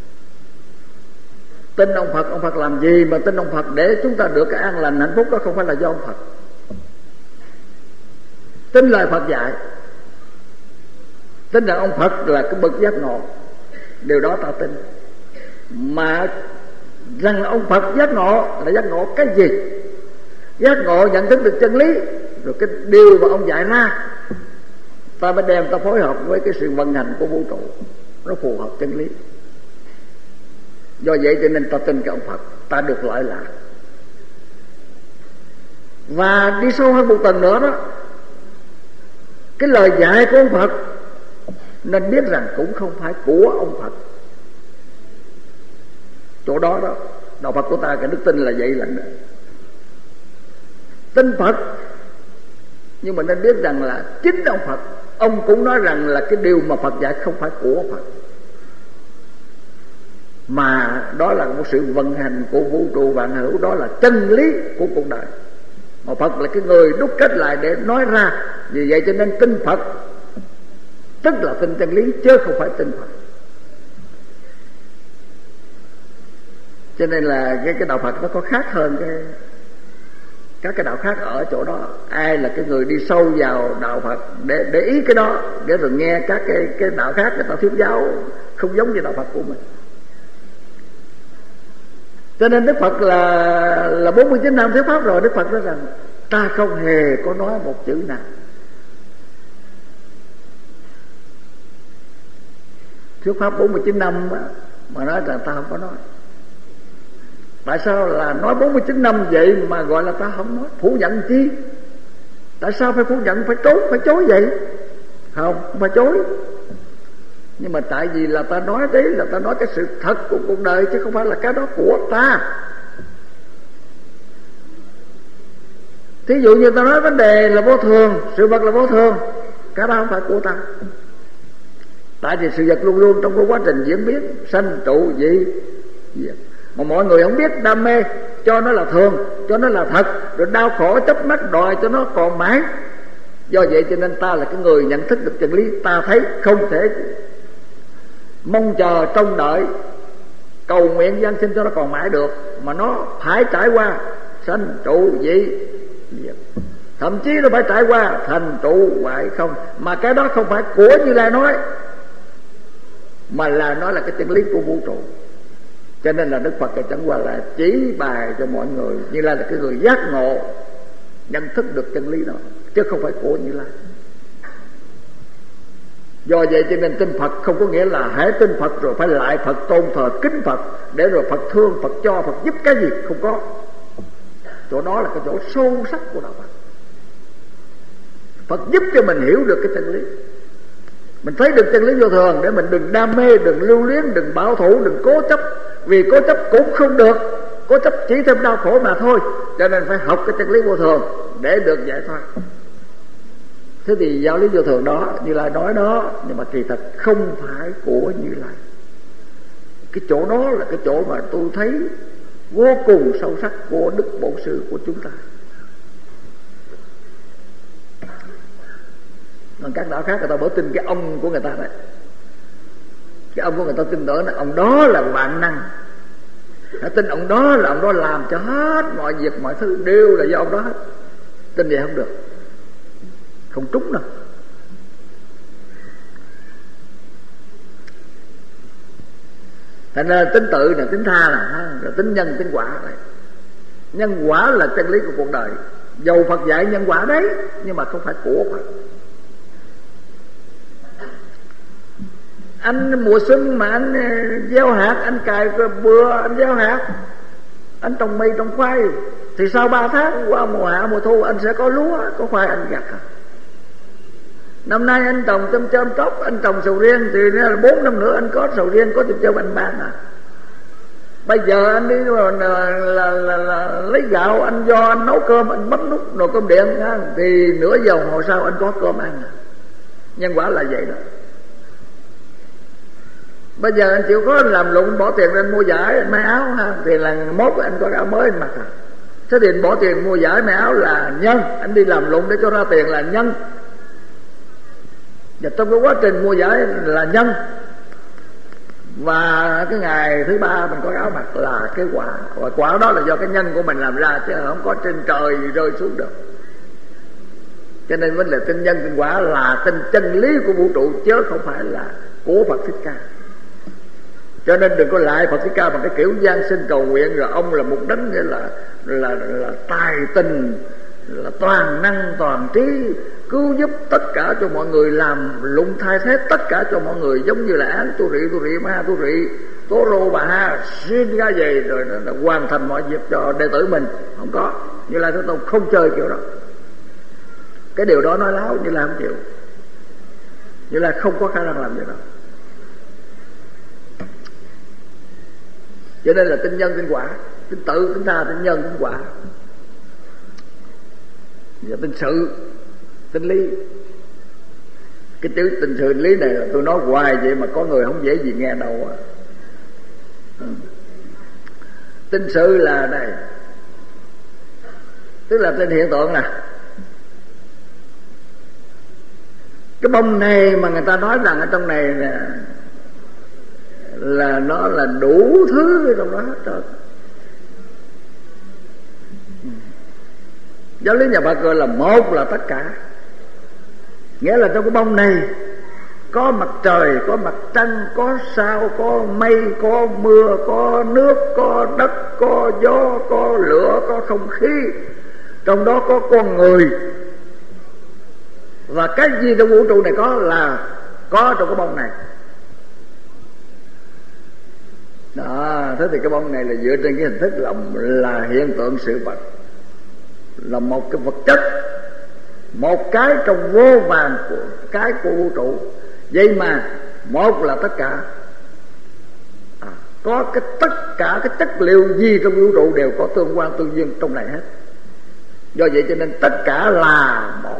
Tin ông Phật làm gì mà tin ông Phật để chúng ta được cái an lành hạnh phúc, đó không phải là do ông Phật. Tin lời Phật dạy, tin rằng ông Phật là cái bậc giác ngộ, điều đó ta tin. Mà rằng ông Phật giác ngộ là giác ngộ cái gì? Giác ngộ nhận thức được chân lý, rồi cái điều mà ông dạy ra ta mới đem ta phối hợp với cái sự vận hành của vũ trụ, nó phù hợp chân lý. Do vậy cho nên ta tin cái ông Phật, ta được lợi lạc. Và đi sâu hơn một tầng nữa đó, cái lời dạy của ông Phật nên biết rằng cũng không phải của ông Phật. Chỗ đó đó, đạo Phật của ta cái đức tin là vậy lần đó. Tin Phật, nhưng mà nên biết rằng là chính ông Phật, ông cũng nói rằng là cái điều mà Phật dạy không phải của Phật, mà đó là một sự vận hành của vũ trụ vạn hữu, đó là chân lý của cuộc đời. Mà Phật là cái người đúc kết lại để nói ra. Vì vậy cho nên tin Phật tức là tin chân lý, chứ không phải tin Phật. Cho nên là cái đạo Phật nó có khác hơn các cái đạo khác ở chỗ đó. Ai là cái người đi sâu vào đạo Phật để ý cái đó, để rồi nghe các cái đạo khác người ta thuyết giáo không giống như đạo Phật của mình. Cho nên Đức Phật là 49 năm thuyết pháp rồi, Đức Phật nói rằng ta không hề có nói một chữ nào. Thuyết pháp 49 năm mà nói rằng ta không có nói. Tại sao là nói 49 năm vậy mà gọi là ta không nói? Phủ nhận chi? Tại sao phải phủ nhận, phải chối vậy? Không phải chối. Nhưng mà tại vì là ta nói đấy, là ta nói cái sự thật của cuộc đời, chứ không phải là cái đó của ta. Thí dụ như ta nói vấn đề là vô thường, sự vật là vô thường, cái đó không phải của ta. Tại vì sự vật luôn luôn trong cái quá trình diễn biến sanh trụ dị. Mà mọi người không biết đam mê, cho nó là thường, cho nó là thật, rồi đau khổ chấp mắt đòi cho nó còn mãi. Do vậy cho nên ta là cái người nhận thức được chân lý. Ta thấy không thể mong chờ trông đợi cầu nguyện gian sinh cho nó còn mãi được, mà nó phải trải qua sanh trụ dị, thậm chí nó phải trải qua thành trụ hoại không. Mà cái đó không phải của Như Lai nói, mà là nó là cái chân lý của vũ trụ. Cho nên là Đức Phật chẳng qua là chỉ bài cho mọi người, Như Lai là cái người giác ngộ, nhận thức được chân lý đó, chứ không phải của Như Lai. Do vậy cho nên tin Phật không có nghĩa là hãy tin Phật rồi phải lại Phật, tôn thờ kính Phật, để rồi Phật thương, Phật cho, Phật giúp cái gì, không có. Chỗ đó là cái chỗ sâu sắc của đạo Phật. Phật giúp cho mình hiểu được cái chân lý, mình thấy được chân lý vô thường, để mình đừng đam mê, đừng lưu luyến, đừng bảo thủ, đừng cố chấp. Vì cố chấp cũng không được, cố chấp chỉ thêm đau khổ mà thôi. Cho nên phải học cái chân lý vô thường để được giải thoát. Thế thì giáo lý vô thường đó, Như Lai nói đó, nhưng mà kỳ thật không phải của Như Lai. Cái chỗ đó là cái chỗ mà tôi thấy vô cùng sâu sắc của Đức Bổn Sư của chúng ta. Còn các đạo khác người ta bảo tin cái ông của người ta đấy. Cái ông của người ta tin tưởng là ông đó là vạn năng. Họ tin ông đó là ông đó làm cho hết mọi việc, mọi thứ đều là do ông đó hết. Tin vậy không được, không trúng đâu. Thành ra tính tự là tính tha rồi tính nhân tính quả này. Nhân quả là chân lý của cuộc đời. Dầu Phật dạy nhân quả đấy, nhưng mà không phải của Phật. Anh mùa xuân mà anh gieo hạt, anh cài bừa, anh gieo hạt, anh trồng mì trồng khoai, thì sau 3 tháng qua mùa hạ mùa thu anh sẽ có lúa, có khoai anh gặt. Năm nay anh trồng chôm chôm tróc, anh trồng sầu riêng, thì 4 năm nữa anh có sầu riêng, có chôm chôm anh bán à. Bây giờ anh đi là lấy gạo, anh do anh nấu cơm, anh bấm nút nồi cơm điện, thì nửa giờ đồng hồ sau anh có cơm ăn. Nhân quả là vậy đó. Bây giờ anh chịu khó anh làm lụng, bỏ tiền anh mua vải, anh may áo ha, thì là mốt anh có áo mới anh mặc à. Thế thì anh bỏ tiền mua vải may áo là nhân, anh đi làm lụng để cho ra tiền là nhân. Và trong cái quá trình mua vải là nhân. Và cái ngày thứ 3 mình có áo mặc là cái quả. Và quả đó là do cái nhân của mình làm ra, chứ không có trên trời rơi xuống được. Cho nên vấn đề tin nhân tin quả là tin chân lý của vũ trụ, chứ không phải là của Phật Thích Ca. Cho nên đừng có lại Phật Thích Ca bằng cái kiểu gian sinh cầu nguyện, rồi ông là một đấng nghĩa là tài tình, là toàn năng toàn trí, cứu giúp tất cả cho mọi người, làm lụng thay thế tất cả cho mọi người, giống như là án tu rị ma tu rị tố rô bà ha xin ra về rồi nó hoàn thành mọi việc cho đệ tử mình. Không có, Như Lai Thế Tôn không chơi kiểu đó. Cái điều đó nói láo, Như Lai không chịu. Như Lai không có khả năng làm việc đó. Cho nên là tin nhân tin quả, tin tự tính tha, tin nhân tin quả, và tin sự tin lý. Cái chữ tin sự lý này là tôi nói hoài vậy mà có người không dễ gì nghe đâu à. Tin sự là này, tức là tin hiện tượng nè. Cái bông này mà người ta nói rằng ở trong này nè, là nó là đủ thứ trong đó hết trơn. Giáo lý nhà Phật gọi là một là tất cả. Nghĩa là trong cái bông này có mặt trời, có mặt trăng, có sao, có mây, có mưa, có nước, có đất, có gió, có lửa, có không khí. Trong đó có con người. Và cái gì trong vũ trụ này có là có trong cái bông này. Đó, thế thì cái bông này là dựa trên cái hình thức là hiện tượng sự vật, là một cái vật chất, một cái trong vô vàn của cái của vũ trụ. Vậy mà một là tất cả, có cái tất cả cái chất liệu gì trong vũ trụ đều có tương quan tương duyên trong này hết. Do vậy cho nên tất cả là một.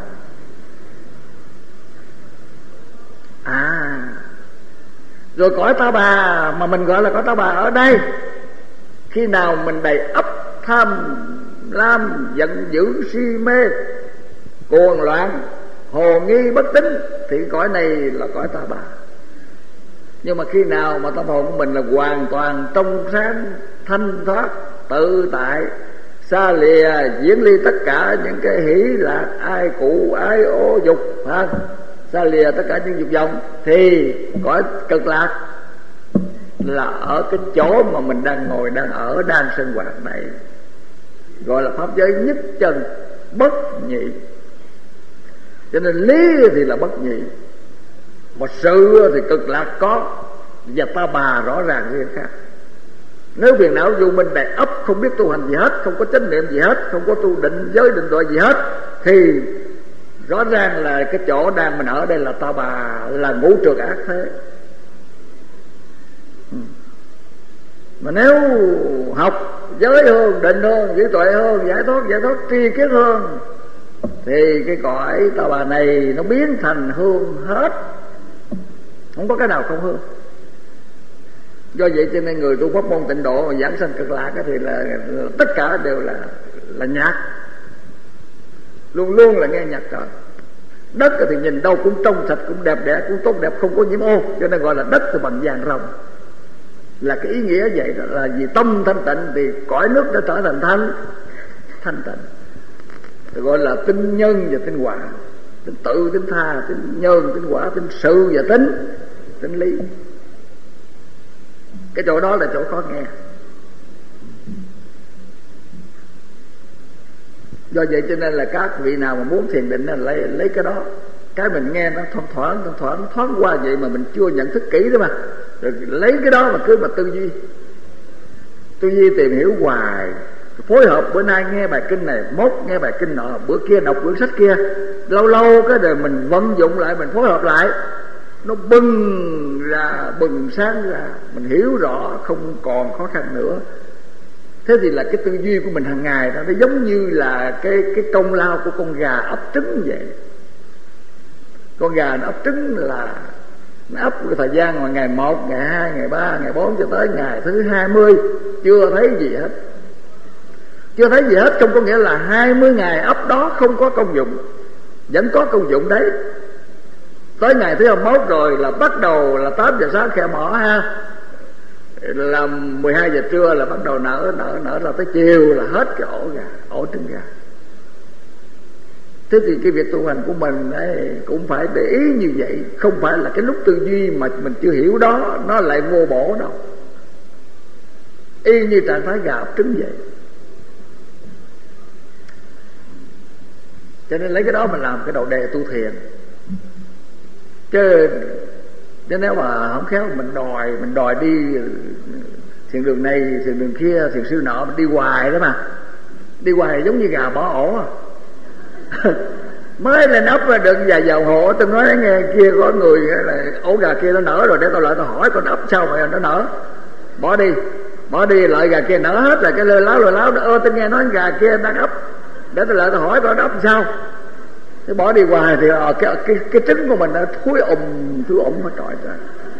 Rồi cõi Ta Bà mà mình gọi là cõi Ta Bà ở đây, khi nào mình đầy ắp tham lam, giận dữ, si mê, cuồng loạn, hồ nghi bất tín, thì cõi này là cõi Ta Bà. Nhưng mà khi nào mà tâm hồn của mình là hoàn toàn trong sáng, thanh thoát, tự tại, xa lìa diễn ly tất cả những cái hỷ lạc, ai cụ, ái ố dục, xa lìa tất cả những dục vọng, thì cõi cực lạc là ở cái chỗ mà mình đang ngồi, đang ở, đang sinh hoạt này, gọi là pháp giới nhất chân bất nhị. Cho nên lý thì là bất nhị, mà sự thì cực lạc có, và ta bà rõ ràng riêng khác. Nếu phiền não vô minh đầy ấp, không biết tu hành gì hết, không có chánh niệm gì hết, không có tu định giới định tuệ gì hết, thì rõ ràng là cái chỗ đang mình ở đây là ta bà, là ngũ trược ác thế. Mà nếu học giới hơn, định hơn, trí tuệ hơn, giải thoát tri kiến hơn, thì cái cõi ta bà này nó biến thành hương hết, không có cái nào không hương. Do vậy cho nên người tu pháp môn tịnh độ mà giảng sanh cực lạc thì là tất cả đều là nhạc, luôn luôn là nghe nhạc trời. Đất thì nhìn đâu cũng trong sạch, cũng đẹp đẽ, cũng tốt đẹp, không có nhiễm ô, cho nên gọi là đất thì bằng vàng rồng. Là cái ý nghĩa vậy đó, là vì tâm thanh tịnh thì cõi nước đã trở thành thanh tịnh. Thì gọi là tinh nhân và tinh quả, tinh tự, tinh tha, tinh nhân, tinh quả, tinh sự và tinh lý. Cái chỗ đó là chỗ khó nghe. Do vậy cho nên là các vị nào mà muốn thiền định là lấy cái đó, cái mình nghe nó thoáng qua vậy mà mình chưa nhận thức kỹ đó mà, rồi lấy cái đó mà cứ mà tư duy tìm hiểu hoài, phối hợp. Bữa nay nghe bài kinh này, mốt nghe bài kinh nọ, bữa kia đọc quyển sách kia, lâu cái đời mình vận dụng lại, mình phối hợp lại, nó bừng sáng ra, mình hiểu rõ, không còn khó khăn nữa. Thế thì là cái tư duy của mình hàng ngày đó, nó giống như là cái công lao của con gà ấp trứng vậy. Con gà nó ấp trứng là nó ấp cái thời gian mà ngày 1, ngày 2, ngày 3, ngày 4 cho tới ngày thứ 20 chưa thấy gì hết. Chưa thấy gì hết không có nghĩa là 20 ngày ấp đó không có công dụng, vẫn có công dụng đấy. Tới ngày thứ 21 rồi là bắt đầu là 8 giờ sáng khe mỏ ha, là 12 giờ trưa là bắt đầu nở ra tới chiều là hết cái ổ trứng gà. Thế thì cái việc tu hành của mình ấy cũng phải để ý như vậy, không phải là cái lúc tư duy mà mình chưa hiểu đó nó lại vô bổ đâu. Y như trạng thái gà ấp trứng vậy. Cho nên lấy cái đó mình làm cái đầu đề tu thiền. Chứ nếu mà không khéo mình đòi đi thiền đường này, thiền đường kia, thiền sư nọ, mình đi hoài đó mà. Đi hoài giống như gà bỏ ổ à. Mới lên ấp đừng vài vào hộ, tôi nói nghe kia có người là ổ gà kia nó nở rồi, để tôi lại tôi hỏi con ấp sao mà nó nở. Bỏ đi lợi gà kia nở hết là cái lơ láo tôi nghe nói gà kia đang ấp, để tôi lại tôi hỏi con ấp sao. Thế bỏ đi hoài thì cái trứng của mình nó thúi ủng hết trọi ra.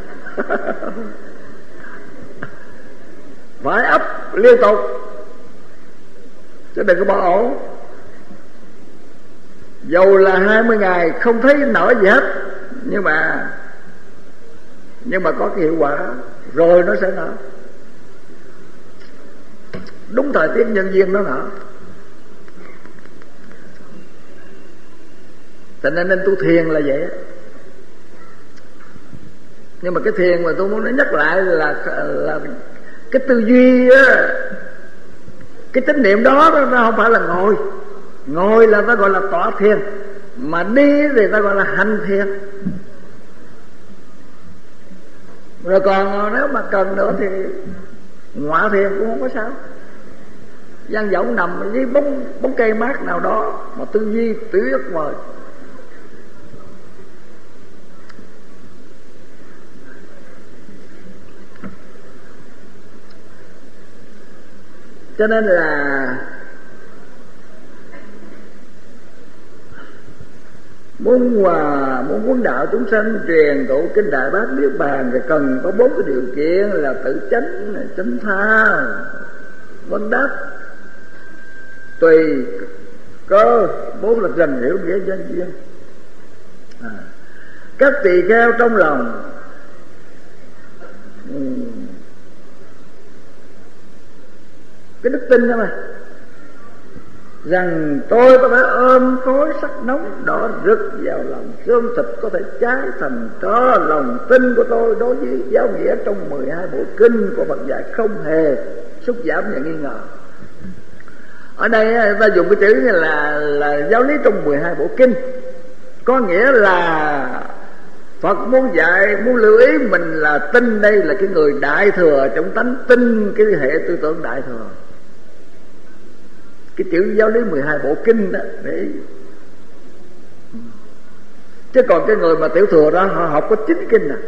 Phải ấp liên tục, chứ đừng có bỏ ổ. Dầu là 20 ngày không thấy nở gì hết, nhưng mà có cái hiệu quả rồi nó sẽ nở. Đúng thời tiết nhân duyên nó nở. Cho nên tu thiền là vậy. Nhưng mà cái thiền mà tôi muốn nhắc lại là cái tư duy á, cái chánh niệm đó nó không phải là ngồi là ta gọi là tọa thiền, mà đi thì ta gọi là hành thiền. Rồi còn nếu mà cần nữa thì ngọa thiền cũng không có sao. Giang võng nằm dưới bóng cây mát nào đó mà tư duy tuyệt vời. Cho nên là muốn muốn đạo chúng sanh truyền tụ kinh Đại Bát Niết Bàn thì cần có 4 cái điều kiện là tự chánh, chánh tha, vấn đắc, tùy cơ, 4 là rành hiểu nghĩa danh duyên. Các tỳ kheo trong lòng cái đức tin đó mà, rằng tôi có thể ôm khối sắc nóng đỏ rực vào lòng xương thịt có thể cháy thành tro. Lòng tin của tôi đối với giáo nghĩa trong 12 bộ kinh của Phật dạy không hề xúc giảm và nghi ngờ. Ở đây ta dùng cái chữ là giáo lý trong 12 bộ kinh, có nghĩa là Phật muốn dạy, muốn lưu ý mình là tin đây là cái người đại thừa trong tánh, tin cái hệ tư tưởng đại thừa. Cái chữ giáo lý 12 bộ kinh đó để, chứ còn cái người mà tiểu thừa đó họ học có 9 kinh à.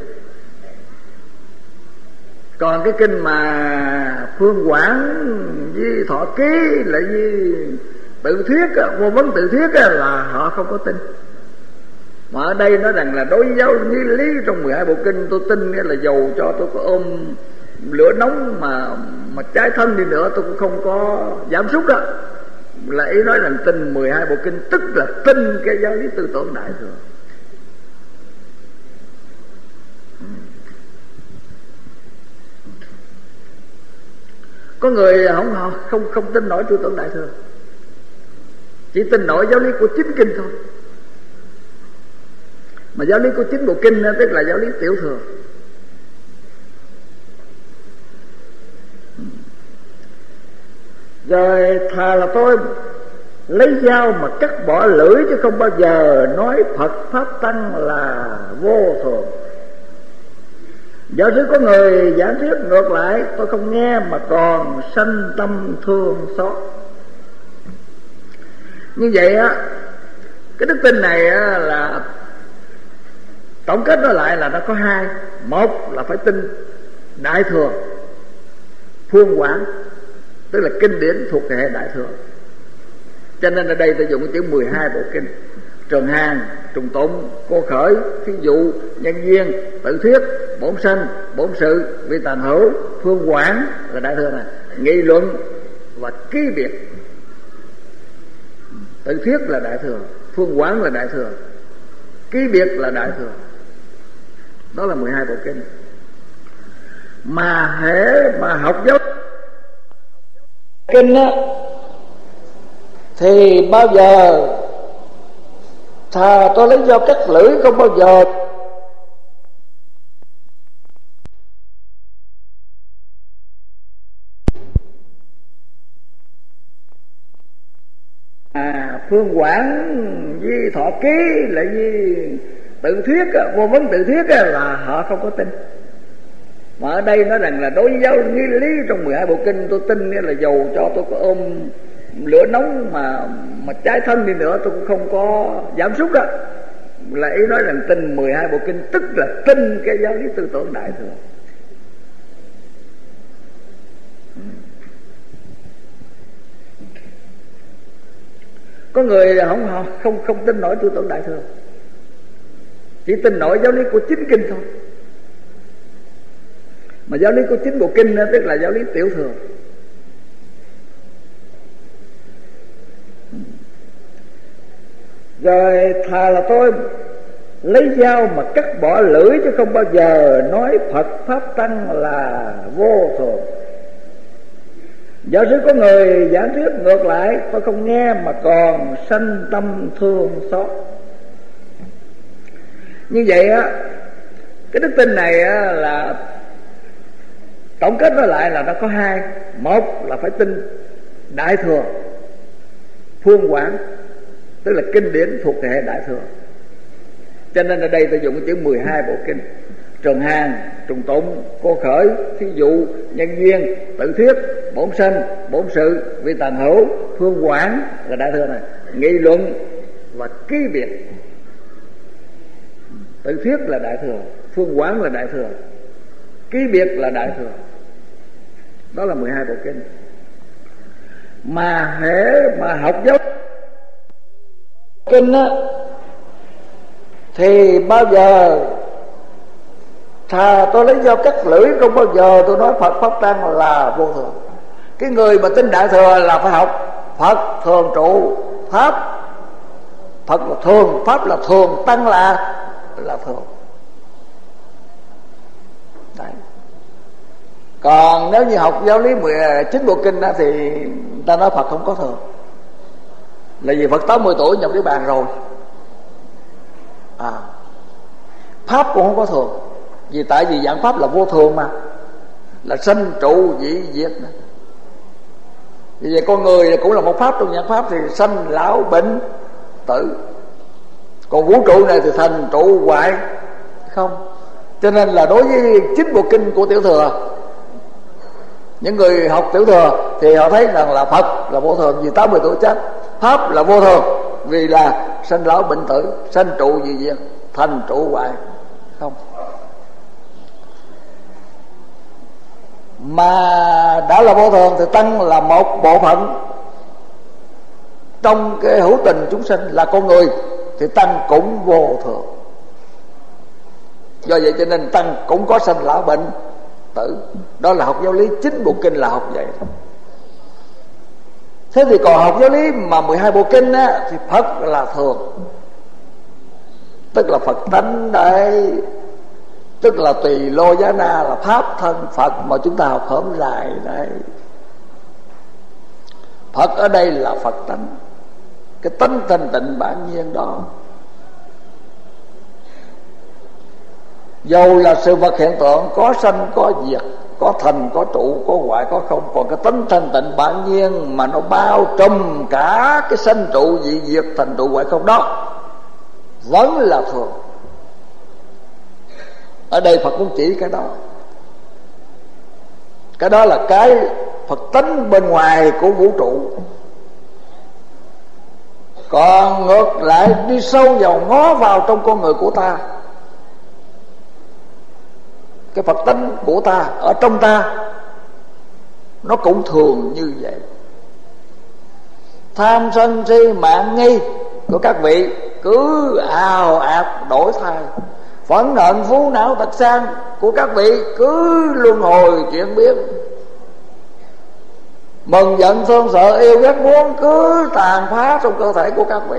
Còn cái kinh mà Phương Quảng với Thọ Ký lại với Tự Thuyết, Vô Vấn Tự Thuyết là họ không có tin. Mà ở đây nói rằng là đối với giáo lý trong 12 bộ kinh tôi tin, nghĩa là dầu cho tôi có ôm lửa nóng mà cháy thân đi nữa tôi cũng không có giảm sút đó. Là ý nói rằng tin 12 bộ kinh tức là tin cái giáo lý tư tưởng đại thừa. Có người không tin nổi tư tưởng đại thừa, chỉ tin nổi giáo lý của 9 kinh thôi. Mà giáo lý của 9 bộ kinh tức là giáo lý tiểu thừa. Rồi thà là tôi lấy dao mà cắt bỏ lưỡi, chứ không bao giờ nói Phật Pháp Tăng là vô thường. Giả sử có người giảng thuyết ngược lại, tôi không nghe mà còn sanh tâm thương xót. Như vậy á, cái đức tin này á, là tổng kết nó lại là nó có hai. Một là phải tin đại thừa Phương Quảng, tức là kinh điển thuộc hệ đại thừa. Cho nên ở đây tôi dùng cái chữ 12 bộ kinh: Trường Hàng, Trùng Tụng, Cô Khởi, Thí Dụ, Nhân Duyên, Tự Thuyết, Bổn Sanh, Bổn Sự, Vi Tàn Hữu, Phương Quảng là đại thừa này, Nghị Luận và Ký Biệt. Tự Thuyết là đại thừa, Phương Quảng là đại thừa, Ký Biệt là đại thừa. Đó là 12 bộ kinh. Mà hễ mà học giáo kinh á, thì bao giờ thà tôi lấy dao cắt lưỡi, không bao giờ Phương Quảng với Thọ Ký lại với Tự Thuyết, Vô Vấn Tự Thuyết là họ không có tin. Mà ở đây nói rằng là đối với giáo lý trong 12 bộ kinh tôi tin, nghĩa là dầu cho tôi có ôm lửa nóng mà cháy thân đi nữa tôi cũng không có giảm sút đó. Là ý nói rằng tin 12 bộ kinh tức là tin cái giáo lý tư tưởng đại thừa. Có người không tin nổi tư tưởng đại thừa, chỉ tin nổi giáo lý của 9 kinh thôi. Mà giáo lý của 9 bộ kinh đó, tức là giáo lý tiểu thừa. Rồi thà là tôi lấy dao mà cắt bỏ lưỡi, chứ không bao giờ nói Phật Pháp Tăng là vô thường. Giả sử có người giảng thuyết ngược lại, tôi không nghe mà còn sanh tâm thương xót. Như vậy á, cái đức tin này á, là tổng kết nó lại là nó có hai. Một là phải tin đại thừa Phương Quảng, tức là kinh điển thuộc hệ đại thừa. Cho nên ở đây tôi dùng cái chữ 12 bộ kinh: Trường Hàng, Trùng Tụng, Cô Khởi, Thí Dụ, Nhân Duyên, Tự Thuyết, Bổn Sanh, Bổn Sự, Vi Tàn Hữu, Phương Quảng là đại thừa này, Nghị Luận và Ký Biệt. Tự Thuyết là đại thừa, Phương Quảng là đại thừa, Ký Biệt là đại thừa. Đó là 12 bộ kinh. Mà hễ mà học giáo kinh á, thì bao giờ thà tôi lấy dao cắt lưỡi, không bao giờ tôi nói Phật Pháp Tăng là vô thường. Cái người mà tin đại thừa là phải học Phật thường trụ, Pháp Phật là thường, Pháp là thường, Tăng là thường. Đấy. Còn nếu như học giáo lý 19 bộ kinh đó, thì ta nói Phật không có thường. Là vì Phật 80 tuổi nhập Niết Bàn rồi. Pháp cũng không có thường. Vì tại vì dạng Pháp là vô thường mà, là sanh trụ dị diệt. Vì vậy con người cũng là một Pháp trong dạng Pháp, thì sanh lão bệnh tử. Còn vũ trụ này thì thành trụ hoại không. Cho nên là đối với chính bộ kinh của Tiểu Thừa, những người học Tiểu Thừa thì họ thấy rằng là Phật là vô thường vì 80 tuổi chết, Pháp là vô thường vì là sanh lão bệnh tử, sanh trụ dị diệt, thành trụ hoại không. Mà đã là vô thường thì tăng là một bộ phận trong cái hữu tình chúng sinh là con người, thì tăng cũng vô thường. Do vậy cho nên tăng cũng có sanh lão bệnh tử. Đó là học giáo lý, chính bộ kinh là học vậy. Thế thì còn học giáo lý mà 12 bộ kinh á, thì Phật là thường, tức là Phật tánh đấy, tức là tùy lô giá na, là pháp thân Phật mà chúng ta học hổm dài đấy. Phật ở đây là Phật tánh, cái tánh thanh tịnh bản nhiên đó. Dầu là sự vật hiện tượng, có sanh có diệt, có thành có trụ, có hoại có không, còn cái tánh thanh tịnh bản nhiên mà nó bao trùm cả cái sanh trụ dị diệt thành trụ hoại không đó vẫn là thường. Ở đây Phật cũng chỉ cái đó. Cái đó là cái Phật tánh bên ngoài của vũ trụ. Còn ngược lại đi sâu vào ngó vào trong con người của ta, cái Phật tánh của ta ở trong ta nó cũng thường như vậy. Tham sân si mạng nghi của các vị cứ ào ạt đổi thay, phẫn hận phú não tật sang của các vị cứ luân hồi chuyển biến, mừng giận thương sợ yêu ghét muốn cứ tàn phá trong cơ thể của các vị.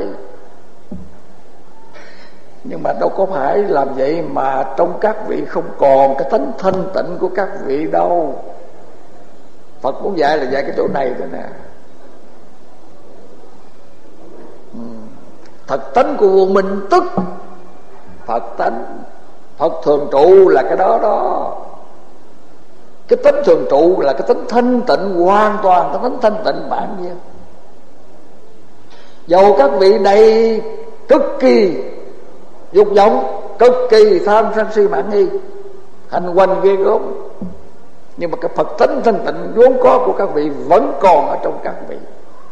Nhưng mà đâu có phải làm vậy mà trong các vị không còn cái tánh thanh tịnh của các vị đâu. Phật muốn dạy là dạy cái chỗ này rồi nè. Thật tánh của vô minh tức Phật tánh. Phật thường trụ là cái đó đó. Cái tánh thường trụ là cái tánh thanh tịnh hoàn toàn, cái tánh thanh tịnh bản nhiên. Dầu các vị này cực kỳ dục vọng, cực kỳ tham sân si mạn nghi, hành hoành ghê gớm, nhưng mà cái Phật tánh thanh tịnh vốn có của các vị vẫn còn ở trong các vị.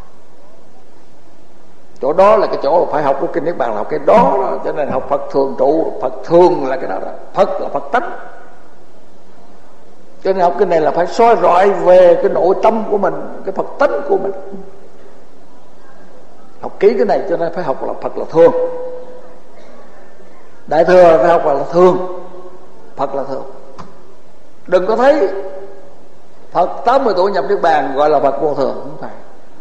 Chỗ đó là cái chỗ phải học của kinh Niết Bàn, là học cái đó, đó. Cho nên học Phật thường trụ, Phật thường là cái đó, đó. Phật là Phật tánh. Cho nên học cái này là phải soi rọi về cái nội tâm của mình, cái Phật tánh của mình. Học kỹ cái này cho nên phải học là Phật là thường. Đại thừa phải học là thường, Phật là thường. Đừng có thấy Phật 80 tuổi nhập Niết Bàn gọi là Phật vô thường, không phải.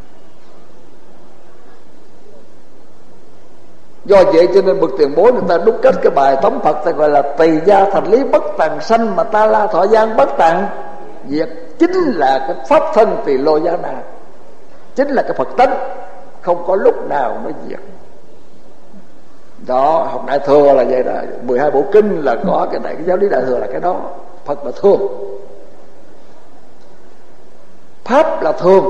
Do vậy cho nên bậc tiền bối người ta đúc kết cái bài tống Phật ta gọi là tỳ gia thành lý bất tàn sanh, mà ta la thọ gian bất tàn diệt. Chính là cái pháp thân tỳ lô giá na, chính là cái Phật tánh, không có lúc nào nó diệt. Đó, học Đại Thừa là vậy đó. 12 bộ kinh là có cái giáo lý Đại Thừa là cái đó. Phật là thường, Pháp là thường.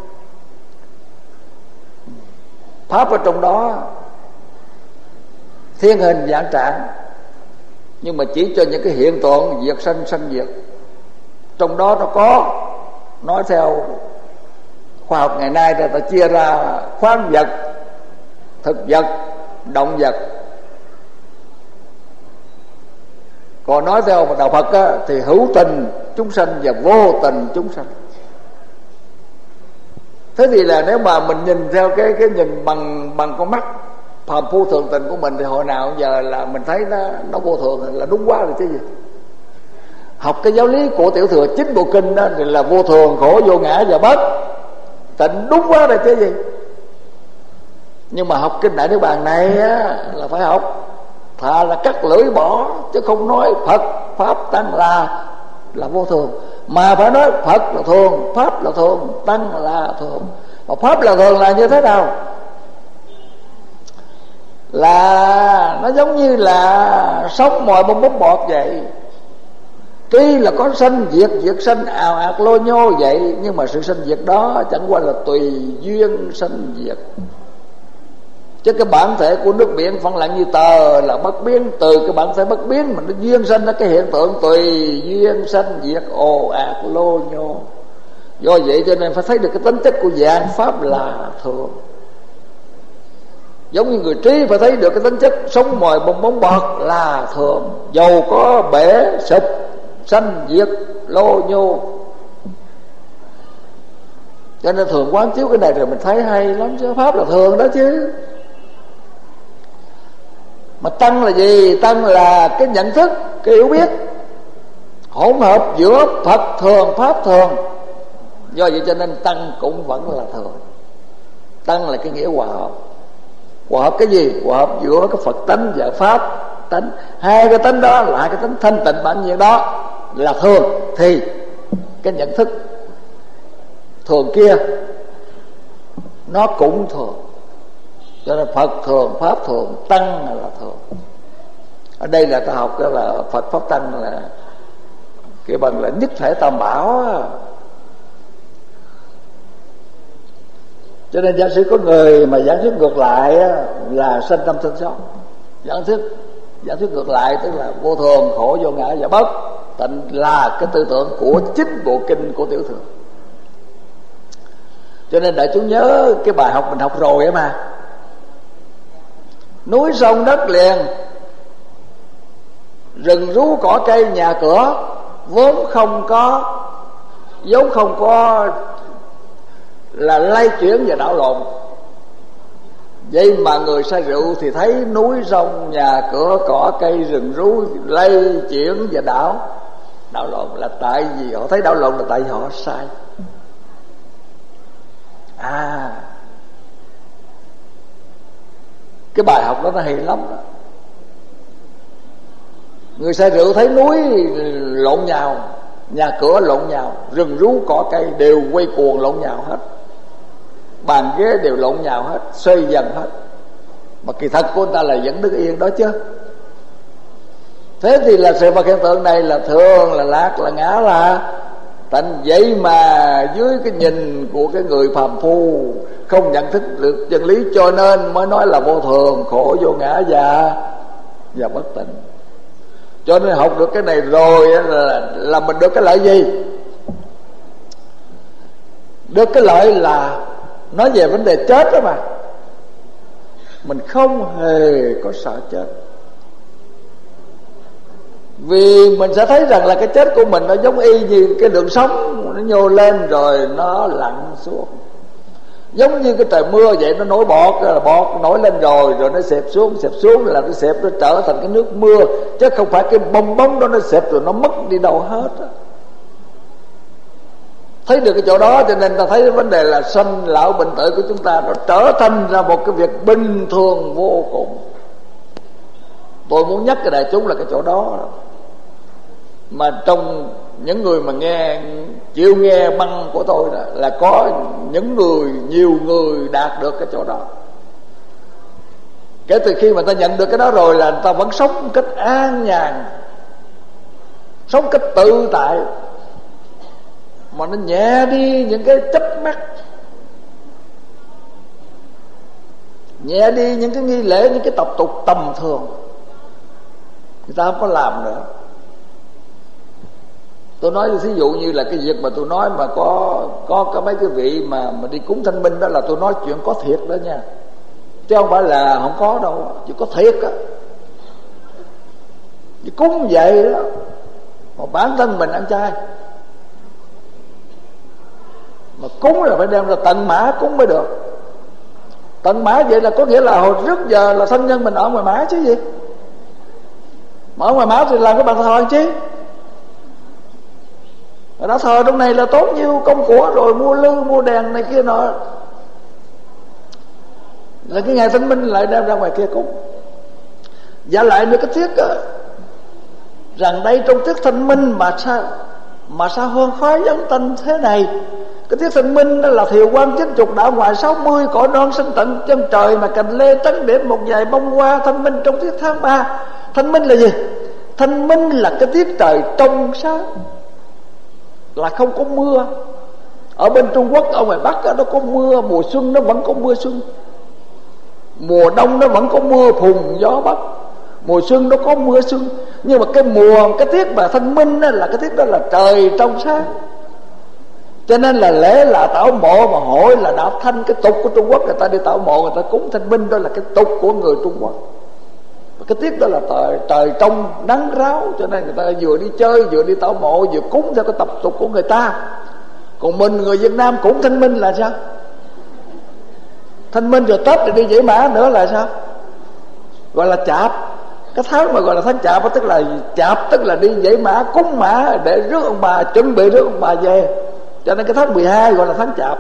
Pháp ở trong đó thiên hình dạng trạng, nhưng mà chỉ cho những cái hiện tượng diệt sanh sanh diệt. Trong đó nó có, nói theo khoa học ngày nay ta chia ra khoáng vật, thực vật, động vật. Còn nói theo đạo Phật á, thì hữu tình chúng sanh và vô tình chúng sanh. Thế thì là nếu mà mình nhìn theo cái nhìn bằng con mắt phàm phu thường tình của mình thì hồi nào giờ là mình thấy nó vô thường là đúng quá rồi chứ gì. Học cái giáo lý của Tiểu Thừa chính bộ kinh đó thì là vô thường, khổ, vô ngã và bất tịnh đúng quá rồi chứ gì. Nhưng mà học kinh Đại Niết Bàn này á, là phải học thà là cắt lưỡi bỏ, chứ không nói Phật Pháp Tăng là vô thường, mà phải nói Phật là thường, Pháp là thường, Tăng là thường. Mà Pháp là thường là như thế nào? là nó giống như là sống mồi bong bóng bọt vậy. Tuy là có sanh diệt, diệt sanh ào ạt lô nhô vậy, nhưng mà sự sanh diệt đó chẳng qua là tùy duyên sanh diệt. Chứ cái bản thể của nước biển phẳng lặng như tờ là bất biến. Từ cái bản thể bất biến mà nó duyên sanh ra cái hiện tượng tùy duyên sanh diệt ồ ạt lô nhô. Do vậy cho nên phải thấy được cái tính chất của dạng pháp là thường. Giống như người trí phải thấy được cái tính chất sống mồi bong bóng bọt là thường. Dầu có bể sụp sanh diệt lô nhô. Cho nên thường quán chiếu cái này rồi mình thấy hay lắm chứ. Pháp là thường đó chứ. Mà tăng là gì? Tăng là cái nhận thức, cái hiểu biết hỗn hợp giữa Phật thường, Pháp thường. Do vậy cho nên tăng cũng vẫn là thường. Tăng là cái nghĩa hòa hợp. Hòa hợp cái gì? Hòa hợp giữa cái Phật tánh và Pháp tánh. Hai cái tánh đó là cái tánh thanh tịnh bản nhiên đó là thường. Thì cái nhận thức thường kia nó cũng thường. Cho nên Phật thường, Pháp thường, tăng là thường. Ở đây là ta học cái là Phật Pháp Tăng là cái bằng là nhất thể tam bảo. Cho nên giả sử có người mà giảng thuyết ngược lại là sanh tâm sinh xót. Giảng thuyết ngược lại tức là vô thường, khổ, vô ngã và bất tịnh là cái tư tưởng của chính bộ kinh của Tiểu Thừa. Cho nên đại chúng nhớ cái bài học mình học rồi ấy mà. Núi sông đất liền, rừng rú cỏ cây nhà cửa vốn không có, vốn không có là lay chuyển và đảo lộn. Vậy mà người say rượu thì thấy núi sông nhà cửa cỏ cây rừng rú lay chuyển và đảo lộn. Là tại vì họ thấy đảo lộn là tại vì họ sai. Cái bài học đó nó hay lắm đó. Người say rượu thấy núi lộn nhào, nhà cửa lộn nhào, rừng rú cỏ cây đều quay cuồng lộn nhào hết, bàn ghế đều lộn nhào hết, xoay dần hết. Mà kỳ thật của người ta là vẫn đứng yên đó chứ. Thế thì là sự vật hiện tượng này là thường, là lạc, là ngã, là tịnh. Vậy mà dưới cái nhìn của cái người phàm phu không nhận thức được chân lý, cho nên mới nói là vô thường, khổ, vô ngã và bất tịnh. Cho nên học được cái này rồi là mình được cái lợi gì? Được cái lợi là nói về vấn đề chết đó mà, mình không hề có sợ chết. Vì mình sẽ thấy rằng là cái chết của mình nó giống y như cái đường sóng, nó nhô lên rồi nó lặn xuống. Giống như cái trời mưa vậy, nó nổi bọt là bọt nổi lên rồi nó xẹp xuống là nó xẹp, nó trở thành cái nước mưa, chứ không phải cái bong bóng đó nó xẹp rồi nó mất đi đâu hết. Thấy được cái chỗ đó cho nên ta thấy cái vấn đề là sanh lão bệnh tử của chúng ta nó trở thành ra một cái việc bình thường vô cùng. Tôi muốn nhắc cái đại chúng là cái chỗ đó. Mà trong những người mà chịu nghe băng của tôi đó, là có những người, nhiều người đạt được cái chỗ đó. Kể từ khi mà ta nhận được cái đó rồi là người ta vẫn sống một cách an nhàn, sống cách tự tại, mà nó nhẹ đi những cái chấp mắc, nhẹ đi những cái nghi lễ, những cái tập tục tầm thường, người ta không có làm nữa. Tôi nói ví dụ như là cái việc mà tôi nói mà có mấy cái vị mà đi cúng thanh minh đó, là tôi nói chuyện có thiệt đó nha, chứ không phải là không có đâu, chỉ có thiệt á. Chỉ cúng vậy đó, mà bản thân mình ăn chay, mà cúng là phải đem ra tận mã cúng mới được. Tận mã vậy là có nghĩa là hồi trước giờ là thân nhân mình ở ngoài mã chứ gì. Mà ở ngoài mã thì làm cái bàn thờ chứ. Rồi đó, thờ trong này là tốn nhiêu công của, rồi mua lư mua đèn này kia nọ, là cái ngày thanh minh lại đem ra ngoài kia cúng. Và lại nữa cái thiết rằng đây trong tiết thanh minh mà sao hương khói giống tinh thế này, Cái tiết thanh minh đó là thiều quan 90 đạo ngoài 60, cõi non sinh tận chân trời, mà cành lê trắng điểm một vài bông hoa. Thanh minh trong tiết tháng 3. Thanh minh là gì? Thanh minh là cái tiết trời trong sáng, là không có mưa. Ở bên Trung Quốc, ở ngoài Bắc đó, nó có mưa, mùa xuân nó vẫn có mưa xuân, mùa đông nó vẫn có mưa phùn gió bắc, mùa xuân nó có mưa xuân. Nhưng mà cái tiết mà thanh minh đó, là cái tiết đó là trời trong sáng. Cho nên là lễ là tảo mộ mà hội là đạo thanh. Cái tục của Trung Quốc, người ta đi tảo mộ, người ta cúng thanh minh, đó là cái tục của người Trung Quốc. Cái tiết đó là trời trong nắng ráo, cho nên người ta vừa đi chơi, vừa đi tảo mộ, vừa cúng theo cái tập tục của người ta. Còn mình người Việt Nam cúng thanh minh là sao? Thanh minh rồi Tết rồi đi dãy mã nữa là sao? Gọi là chạp. Cái tháng mà gọi là tháng chạp tức là chạp, tức là đi dãy mã cúng mã để rước ông bà, chuẩn bị rước ông bà về. Cho nên cái tháng 12 gọi là tháng chạp.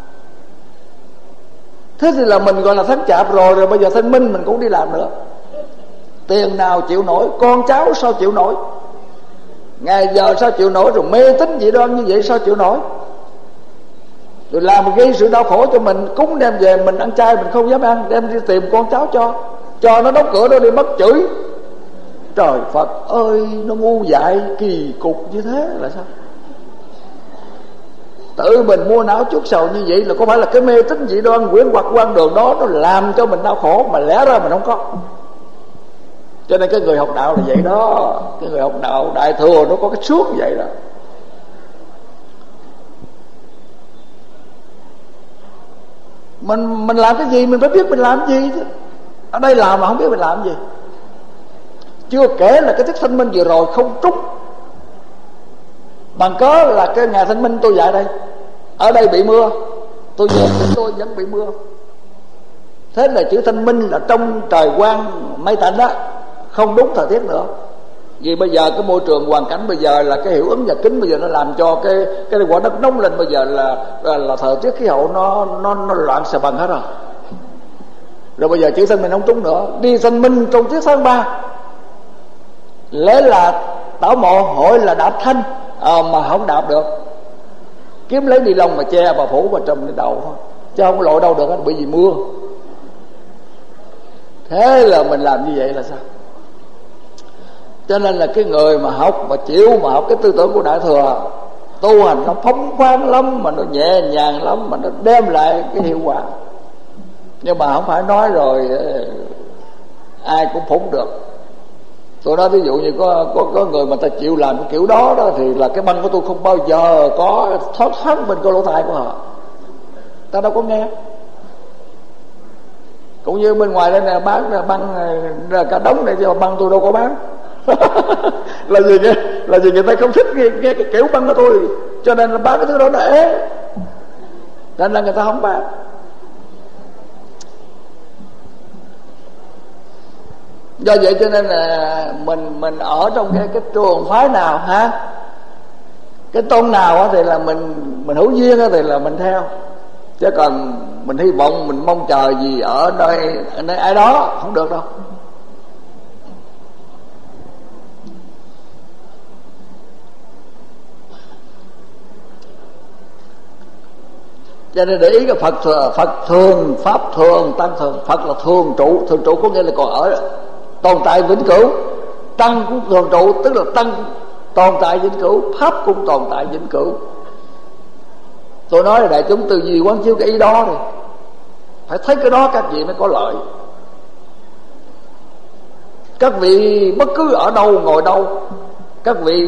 Thế thì là mình gọi là tháng chạp rồi bây giờ thanh minh mình cũng đi làm nữa. Tiền nào chịu nổi, con cháu sao chịu nổi, ngày giờ sao chịu nổi, rồi mê tín dị đoan như vậy sao chịu nổi, rồi làm gây sự đau khổ cho mình. Cúng đem về mình ăn chay mình không dám ăn, đem đi tìm con cháu cho nó đóng cửa nó đi mất chửi. Trời Phật ơi, nó ngu dại kỳ cục như thế là sao? Tự mình mua não chuốc sầu như vậy là có phải là cái mê tín dị đoan quyển hoặc quan đường đó nó làm cho mình đau khổ mà lẽ ra mình không có. Cho nên cái người học đạo là vậy đó. Cái người học đạo đại thừa nó có cái suốt vậy đó. Mình làm cái gì mình phải biết mình làm cái gì chứ. Ở đây làm mà không biết mình làm cái gì. Chưa kể là cái tiết thanh minh vừa rồi không trúng. Bằng cớ là cái ngày thanh minh tôi dạy đây, ở đây bị mưa, tôi về tôi vẫn bị mưa. Thế là chữ thanh minh là trong trời quang mây tạnh đó, không đúng thời tiết nữa. Vì bây giờ cái môi trường hoàn cảnh bây giờ là cái hiệu ứng nhà kính bây giờ nó làm cho cái quả đất nóng lên. Bây giờ là thời tiết khí hậu nó loạn xà bần hết rồi. Rồi bây giờ chữ thanh minh không trúng nữa. Đi thanh minh trong tiết tháng 3, lễ là tảo mộ, hội là đạp thanh, mà không đạp được. Kiếm lấy ni lông mà che bà phủ vào trong cái đầu thôi, chứ không lội đâu được hết, bởi vì mưa. Thế là mình làm như vậy là sao? Cho nên là cái người mà học mà chịu mà học cái tư tưởng của Đại Thừa, tu hành nó phóng khoáng lắm, mà nó nhẹ nhàng lắm, mà nó đem lại cái hiệu quả. Nhưng mà không phải nói rồi ai cũng phụng được. Tôi nói ví dụ như có người mà ta chịu làm cái kiểu đó thì là cái băng của tôi không bao giờ có thoát bên cái lỗ tai của họ. Ta đâu có nghe. Cũng như bên ngoài đây nè, bán băng cả đống này, chứ băng tôi đâu có bán. Là gì người ta không thích nghe cái kiểu băng của tôi, cho nên là bán cái thứ đó để, nên là người ta không bán. Do vậy cho nên là mình ở trong cái trường phái nào ha, cái tôn nào thì là mình hữu duyên thì là mình theo, chứ còn mình hy vọng mình mong chờ gì ở nơi ai đó không được đâu. Cho nên để ý cái Phật thường, Pháp thường, Tăng thường. Phật là thường trụ có nghĩa là còn ở, tồn tại vĩnh cửu. Tăng cũng thường trụ, tức là Tăng tồn tại vĩnh cửu, Pháp cũng tồn tại vĩnh cửu. Tôi nói là đại chúng tư duy quán chiếu cái ý đó rồi, phải thấy cái đó các vị mới có lợi. Các vị bất cứ ở đâu ngồi đâu, các vị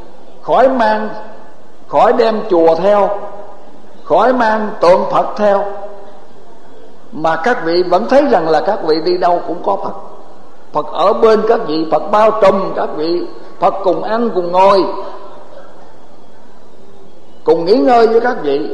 khỏi đem chùa theo, khỏi mang tượng Phật theo, mà các vị vẫn thấy rằng là các vị đi đâu cũng có Phật. Phật ở bên các vị, Phật bao trùm các vị, Phật cùng ăn cùng ngồi, cùng nghỉ ngơi với các vị.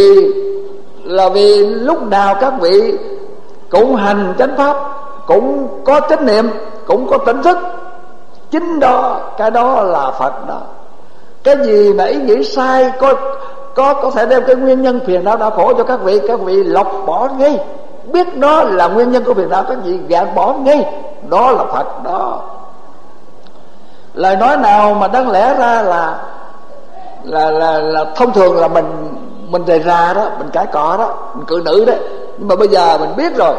Vì lúc nào các vị cũng hành chánh pháp, cũng có chánh niệm, cũng có tỉnh thức. Chính đó, cái đó là Phật đó. Cái gì mà ý nghĩ sai, có thể đem cái nguyên nhân phiền não đau khổ cho các vị lọc bỏ ngay, biết đó là nguyên nhân của phiền não, các vị gạt bỏ ngay, đó là Phật đó. Lời nói nào mà đáng lẽ ra là thông thường là mình rầy ra đó, mình cãi cọ đó, mình cự nữ đấy. Nhưng mà bây giờ mình biết rồi,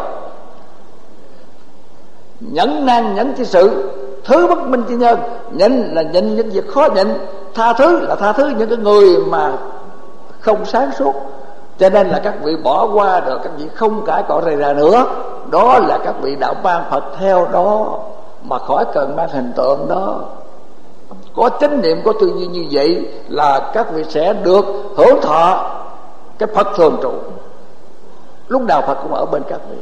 nhẫn nan nhẫn chi sự, thứ bất minh chi nhân. Nhịn là nhịn những việc khó nhịn, tha thứ là tha thứ những cái người mà không sáng suốt. Cho nên là các vị bỏ qua rồi, các vị không cãi cọ rầy rà nữa. Đó là các vị đạo ban Phật theo đó, mà khỏi cần mang hình tượng đó. Có chánh niệm, có tư duy như vậy là các vị sẽ được hưởng thọ cái Phật thường trụ. Lúc nào Phật cũng ở bên các vị.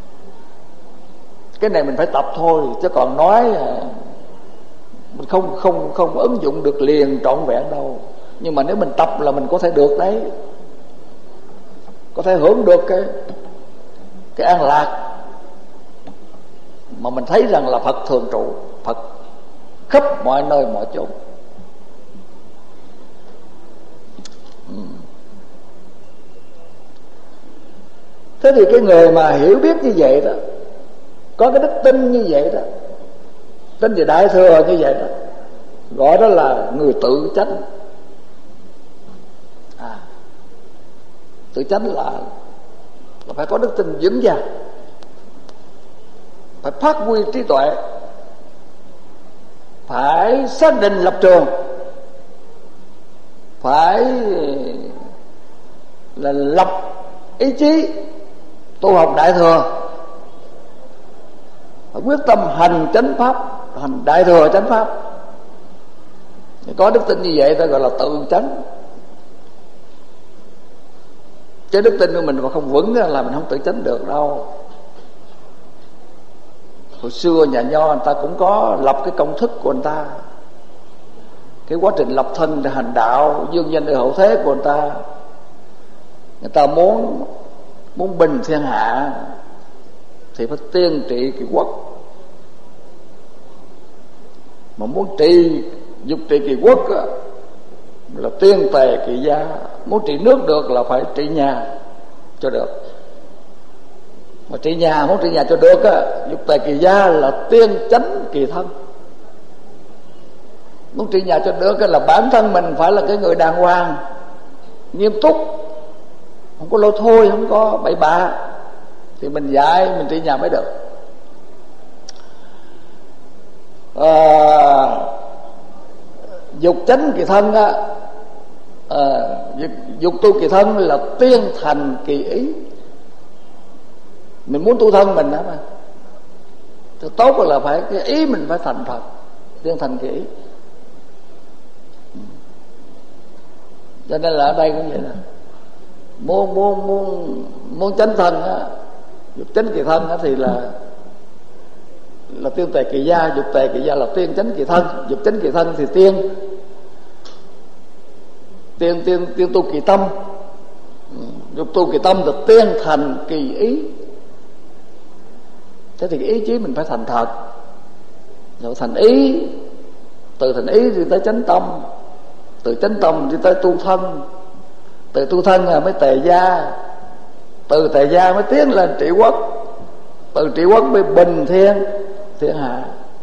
Cái này mình phải tập thôi, chứ còn nói mình không ứng dụng được liền trọn vẹn đâu. Nhưng mà nếu mình tập là mình có thể được đấy, có thể hưởng được cái an lạc mà mình thấy rằng là Phật thường trụ, Phật khắp mọi nơi mọi chỗ. Thế thì cái người mà hiểu biết như vậy đó, có cái đức tin như vậy đó, tin về Đại Thừa như vậy đó, gọi đó là người tự chánh. Tự chánh là phải có đức tin vững vàng, phải phát huy trí tuệ, phải xác định lập trường, phải là lập ý chí tu học Đại Thừa, phải quyết tâm hành chánh pháp, hành Đại Thừa chánh pháp. Có đức tin như vậy ta gọi là tự chánh. Chứ đức tin của mình mà không vững là mình không tự chánh được đâu. Hồi xưa nhà Nho người ta cũng có lập cái công thức của người ta, cái quá trình lập thân để hành đạo, dương danh ở hậu thế của người ta. Người ta muốn bình thiên hạ thì phải tiên trị kỳ quốc, mà muốn dục trị kỳ quốc là tiên tề kỳ gia. Muốn trị nước được là phải trị nhà cho được. Mà muốn trị nhà cho được dục tề kỳ gia là tiên chánh kỳ thân. Muốn trị nhà cho được là bản thân mình phải là cái người đàng hoàng, nghiêm túc, không có lôi thôi, không có bậy bạ, thì mình dạy mình trị nhà mới được. Dục chánh kỳ thân dục tu kỳ thân là tiên thành kỳ ý. Mình muốn tu thân mình đó mà, thì tốt là phải cái ý mình phải thành thật, tiên thành kỳ ý. Cho nên là ở đây cũng vậy là muốn chánh thân dục chánh kỳ thân thì là tiên tề kỳ gia. Dục tề kỳ gia là tiên chánh kỳ thân. Dục chánh kỳ thân thì tiên tu kỳ tâm. Dục tu kỳ tâm là tiên thành kỳ ý. Thế thì cái ý chí mình phải thành thật, rồi thành ý, từ thành ý thì tới chánh tâm, từ chánh tâm thì tới tu thân, từ tu thân mới tề gia, từ tề gia mới tiến lên trị quốc, từ trị quốc mới bình thiên hạ.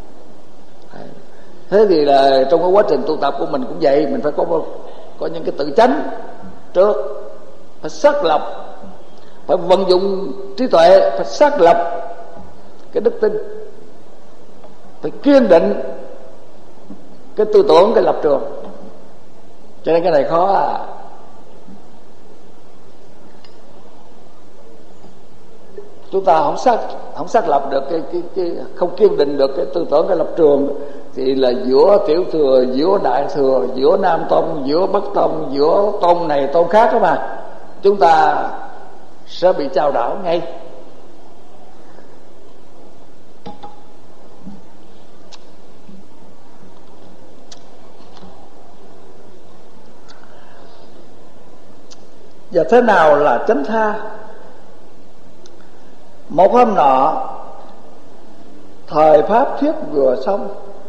Thế thì là trong cái quá trình tu tập của mình cũng vậy, mình phải có những cái tự chánh trước, phải xác lập, phải vận dụng trí tuệ, phải xác lập cái đức tin, phải kiên định cái tư tưởng, cái lập trường. Cho nên cái này khó chúng ta không xác lập được cái không kiên định được cái tư tưởng, cái lập trường, thì là giữa tiểu thừa, giữa đại thừa, giữa nam tông, giữa bắc tông, giữa tông này tông khác đó mà, chúng ta sẽ bị chao đảo ngay. Và thế nào là chánh tha? Một hôm nọ, thời pháp thuyết vừa xong,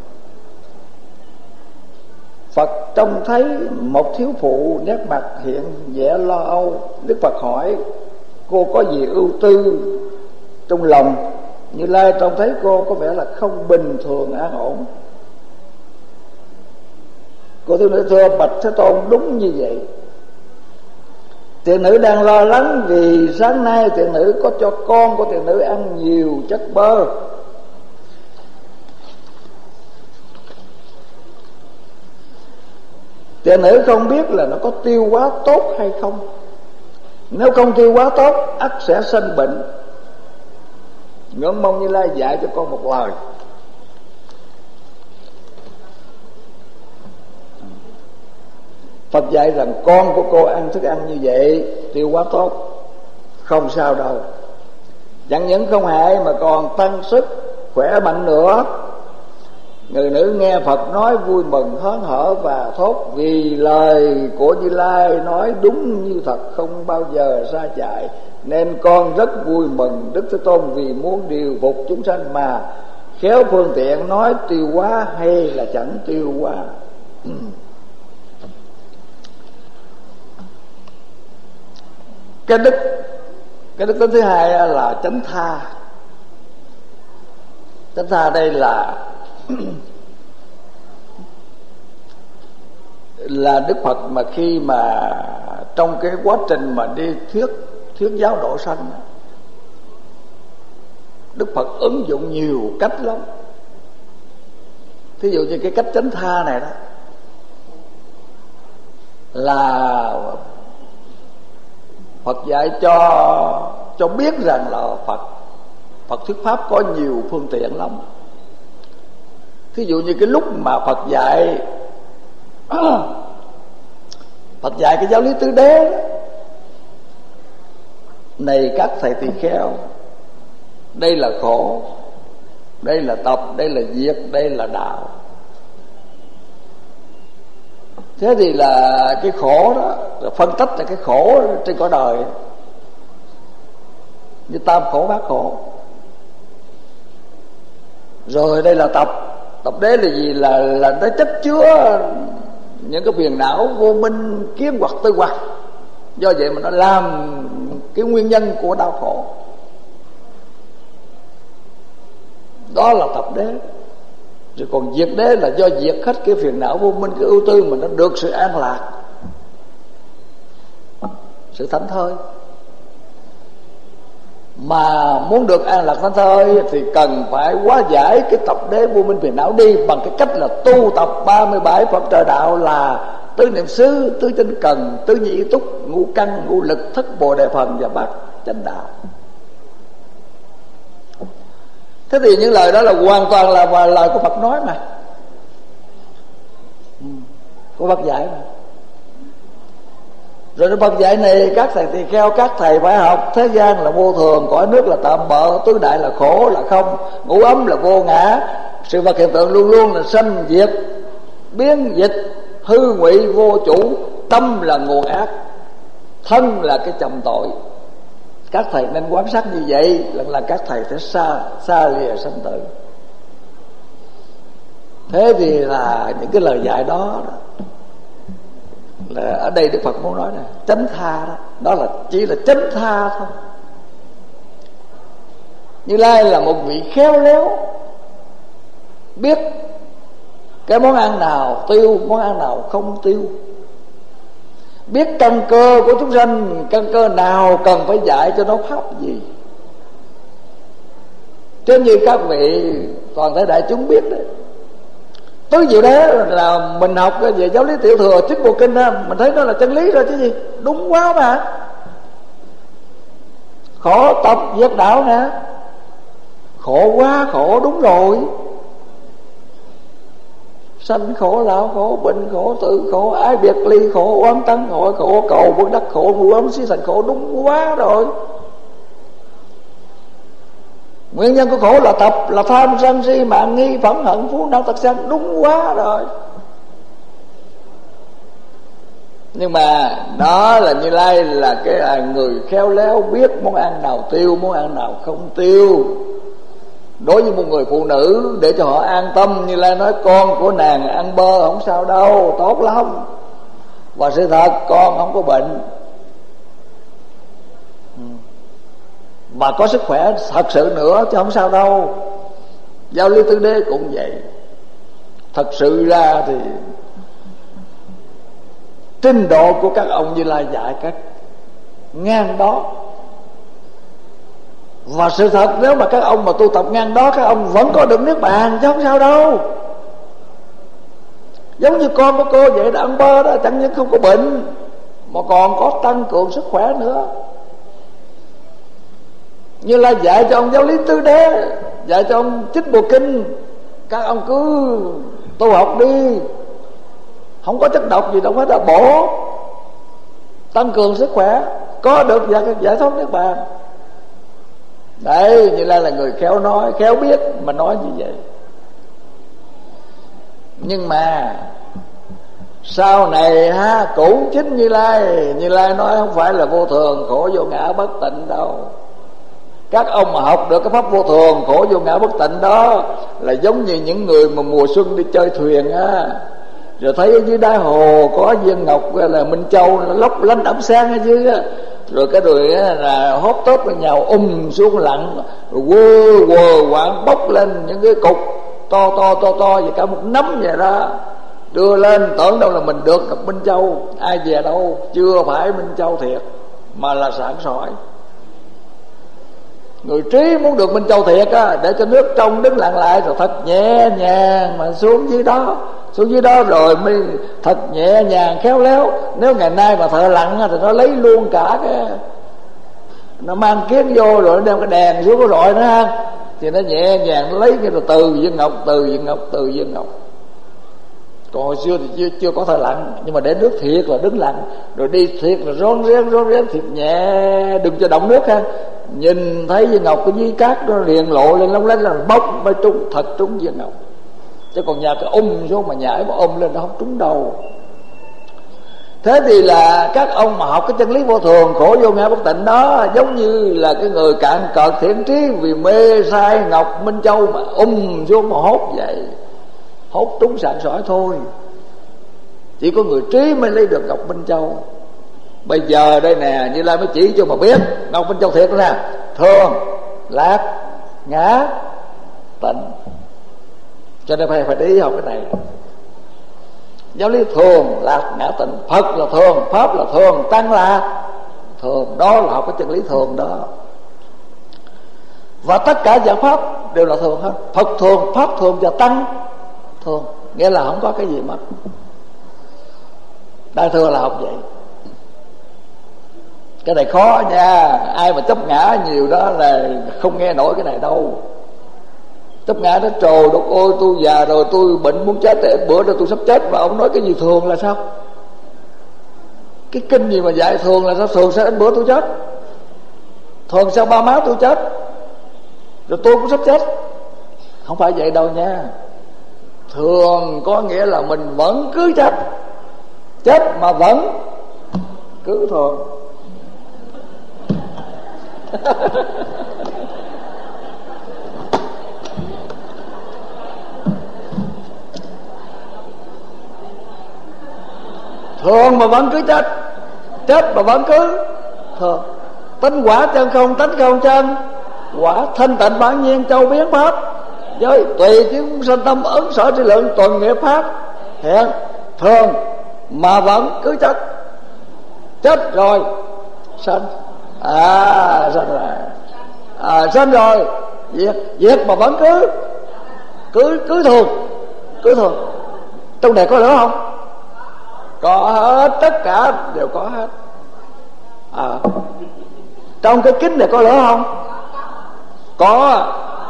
Phật trông thấy một thiếu phụ nét mặt hiện vẻ lo âu. Đức Phật hỏi: cô có gì ưu tư trong lòng? Như Lai trông thấy cô có vẻ là không bình thường an ổn. Cô thiếu nữ thưa: bạch Thế Tôn, đúng như vậy. Thiện nữ đang lo lắng vì sáng nay thiện nữ có cho con của thiện nữ ăn nhiều chất bơ. Thiện nữ không biết là nó có tiêu hóa tốt hay không. Nếu không tiêu hóa tốt ắt sẽ sinh bệnh. Ngưỡng mong Như Lai dạy cho con một lời. Phật dạy rằng con của cô ăn thức ăn như vậy tiêu hóa tốt, không sao đâu. Chẳng những không hại mà còn tăng sức khỏe mạnh nữa. Người nữ nghe Phật nói vui mừng hớn hở và thốt: vì lời của Như Lai nói đúng như thật, không bao giờ xa chạy, nên con rất vui mừng. Đức Thế Tôn vì muốn điều phục chúng sanh mà khéo phương tiện nói tiêu hóa hay là chẳng tiêu hóa. Cái đức tính thứ hai là chánh tha. Chánh tha đây là Đức Phật mà khi mà trong cái quá trình mà đi thuyết giáo độ sanh, Đức Phật ứng dụng nhiều cách lắm. Thí dụ như cái cách chánh tha này đó là Phật dạy cho biết rằng là Phật thuyết pháp có nhiều phương tiện lắm. Thí dụ như cái lúc mà Phật dạy cái giáo lý tứ đế đó. Này các thầy tỳ kheo, đây là khổ, đây là tập, đây là diệt, đây là đạo. Thế thì là cái khổ đó, phân tách là cái khổ trên cõi đời như tam khổ bát khổ. Rồi đây là tập đế là gì? Là nó chất chứa những cái phiền não vô minh, kiến hoặc tư hoặc. Do vậy mà nó làm cái nguyên nhân của đau khổ. Đó là tập đế. Rồi còn diệt đế là do diệt hết cái phiền não vô minh, cái ưu tư mà nó được sự an lạc, sự thảnh thơi. Mà muốn được an lạc thảnh thơi thì cần phải hóa giải cái tập đế vô minh phiền não đi bằng cái cách là tu tập 37 Phật trời đạo là tứ niệm xứ, tứ tinh cần, tứ nhị túc, ngũ căn, ngũ lực, thất bồ đề phần và bát chánh đạo. Thế thì những lời đó là hoàn toàn là lời của Phật nói mà, của Phật dạy mà. Rồi Đức Phật dạy này các thầy tỳ kheo, các thầy phải học. Thế gian là vô thường, cõi nước là tạm bợ, tứ đại là khổ là không, ngũ ấm là vô ngã. Sự vật hiện tượng luôn luôn là sanh diệt, biến dịch, hư ngụy vô chủ. Tâm là nguồn ác, thân là cái chồng tội. Các thầy nên quan sát như vậy là các thầy sẽ xa lìa sanh tử. Thế thì là những cái lời dạy đó là ở đây Đức Phật muốn nói này, chánh tha đó, đó là chỉ là chánh tha thôi. Như Lai là một vị khéo léo, biết cái món ăn nào tiêu, món ăn nào không tiêu, biết căn cơ của chúng sanh, căn cơ nào cần phải dạy cho nó pháp gì. Chứ như các vị toàn thể đại chúng biết đấy, tứ diệu đế là mình học về giáo lý tiểu thừa Chính Bộ Kinh đó, mình thấy nó là chân lý rồi chứ gì. Đúng quá mà. Khổ tập diệt đạo nè, khổ quá khổ, đúng rồi. Sanh khổ, lão khổ, bệnh khổ, tử khổ, ái biệt ly khổ, oán tấn khổ, khổ cầu bất đắc khổ, ngu ấm xí thành khổ. Đúng quá rồi. Nguyên nhân của khổ là tập, là tham sân si mạng nghi phẫn hận phú não tật sanh. Đúng quá rồi. Nhưng mà đó là Như Lai là cái người khéo léo, biết món ăn nào tiêu, món ăn nào không tiêu. Đối với một người phụ nữ để cho họ an tâm, Như Lai nói con của nàng ăn bơ không sao đâu, tốt lắm. Và sự thật con không có bệnh, mà có sức khỏe thật sự nữa chứ không sao đâu. Giáo lý tứ đế cũng vậy. Thật sự ra thì trình độ của các ông Như Lai dạy ngang đó. Và sự thật nếu mà các ông mà tu tập ngang đó, các ông vẫn có được niết bàn chứ không sao đâu. Giống như con của cô vậy đã ăn bơ đó, chẳng những không có bệnh mà còn có tăng cường sức khỏe nữa. Như là dạy cho ông giáo lý tứ đế, dạy cho ông chích bộ kinh, các ông cứ tu học đi, không có chất độc gì đâu hết, là bổ tăng cường sức khỏe, có được giải thoát niết bàn. Đấy, Như Lai là người khéo nói, khéo biết mà nói như vậy. Nhưng mà sau này cũng chính Như Lai nói không phải là vô thường khổ vô ngã bất tịnh đâu. Các ông mà học được cái pháp vô thường khổ vô ngã bất tịnh đó là giống như những người mà mùa xuân đi chơi thuyền rồi thấy ở dưới đáy hồ có viên ngọc là Minh Châu nó lấp lánh ấm sáng ở dưới á, rồi cái đùi là hốt tớp với nhào xuống lặng, rồi quơ quạng bốc lên những cái cục to vậy, cả một nắm vậy đó, đưa lên tưởng đâu là mình được gặp Minh Châu. Ai về đâu, chưa phải Minh Châu thiệt mà là sảng sỏi. Người trí muốn được Minh Châu thiệt để cho nước trong đứng lặng lại, rồi thật nhẹ nhàng mà xuống dưới đó rồi mới thật nhẹ nhàng khéo léo. Nếu ngày nay mà thợ lặn thì nó lấy luôn cả cái, nó mang kiến vô rồi nó đem cái đèn xuống cái rọi nữa thì nó nhẹ nhàng nó lấy cái rồi từ viên ngọc. Còn hồi xưa thì chưa có thợ lặn, nhưng mà để nước thiệt là đứng lặn, rồi đi thiệt là rón rén thiệt nhẹ, đừng cho động nước nhìn thấy viên ngọc cái dưới cát nó liền lộ lên lóng lánh là bốc mới trúng viên ngọc. Chứ còn nhà cái xuống mà nhảy mà lên nó không trúng đâu. Thế thì là các ông mà học cái chân lý vô thường khổ vô ngã bất tịnh đó, giống như là cái người cạn cợt thiện trí vì mê sai ngọc Minh Châu mà xuống mà hốt vậy, hốt trúng sạn sỏi thôi. Chỉ có người trí mới lấy được ngọc Minh Châu. Bây giờ đây nè, Như Lai mới chỉ cho mà biết ngọc Minh Châu thiệt nè: thường, lạc, ngã, tịnh. Cho nên phải để ý học cái này. Giáo lý thường, lạc, ngã, tịnh. Phật là thường, pháp là thường, tăng là thường. Đó là học cái chân lý thường đó. Và tất cả dạng pháp đều là thường hết. Phật thường, pháp thường và tăng thường, nghĩa là không có cái gì mất. Đại thừa là học vậy. Cái này khó nha. Ai mà chấp ngã nhiều đó là không nghe nổi cái này đâu. Chấp ngã nó trồ đột ôi tôi già rồi, tôi bệnh muốn chết, bữa đó tôi sắp chết, mà ông nói cái gì thường là sao? Cái kinh gì mà dạy thường là sao? Thường sao đến bữa tôi chết, thường sao ba má tôi chết, rồi tôi cũng sắp chết. Không phải vậy đâu nha. Thường có nghĩa là mình vẫn cứ chết mà vẫn cứ thường. Thường mà vẫn cứ chết mà vẫn cứ thường. Tánh quả chân không, tánh không chân quả, thanh tịnh bản nhiên châu biến pháp, với tùy chúng sanh tâm ứng sở trí lượng tuần nghiệp pháp hiện thường mà vẫn cứ chết rồi sanh, sanh rồi sanh rồi diệt mà vẫn cứ thường. Trong này có lửa không? Có hết, tất cả đều có hết. Trong cái kính này có lửa không? Có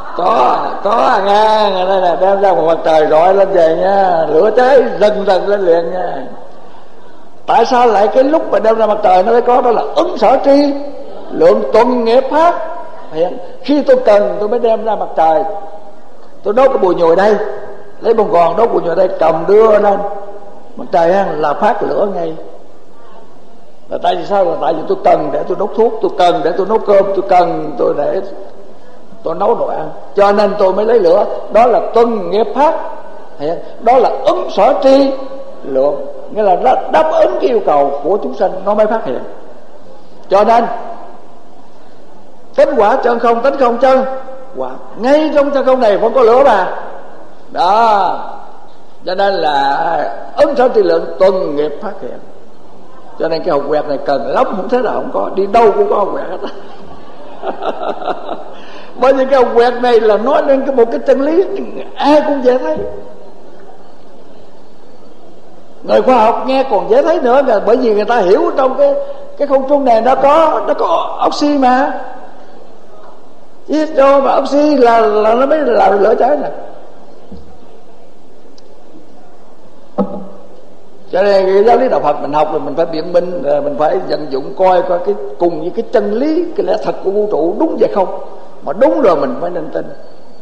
nha. Đây là đem ra một mặt trời rọi lên về nha, lửa cháy rần lên liền nha. Tại sao lại cái lúc mà đem ra mặt trời nó mới có? Đó là ứng sở tri lượng tuần nghiệp pháp. Khi tôi cần tôi mới đem ra mặt trời. Tôi đốt cái bùi nhùi đây, lấy bông gòn đốt bùi nhùi đây, cầm đưa lên mặt trời là phát lửa ngay. Là tại vì sao? Là tại vì tôi cần để tôi đốt thuốc, tôi cần để tôi nấu cơm, tôi cần tôi để tôi nấu đồ ăn, cho nên tôi mới lấy lửa. Đó là tuần nghiệp pháp. Đó là ứng sở tri lượng, nghĩa là nó đáp ứng cái yêu cầu của chúng sanh nó mới phát hiện. Cho nên tánh quả chân không, tánh không chân quả, ngay trong chân không này vẫn có lửa mà. Đó, cho nên là ứng sở tri lượng tuần nghiệp phát hiện. Cho nên cái hột quẹt này cần lắm, không thế nào không có, đi đâu cũng có hột quẹt hết. Bởi vì cái hột quẹt này là nói lên một cái chân lý ai cũng dễ thấy. Người khoa học nghe còn dễ thấy nữa là bởi vì người ta hiểu trong cái không trung này nó có oxy mà. Hydro mà oxy là nó mới làm lửa cháy nè. Cho nên cái giáo lý đạo Phật mình học rồi mình phải biện minh, mình phải vận dụng coi cái cùng với cái chân lý, cái lẽ thật của vũ trụ đúng vậy không. Mà đúng rồi mình phải nên tin.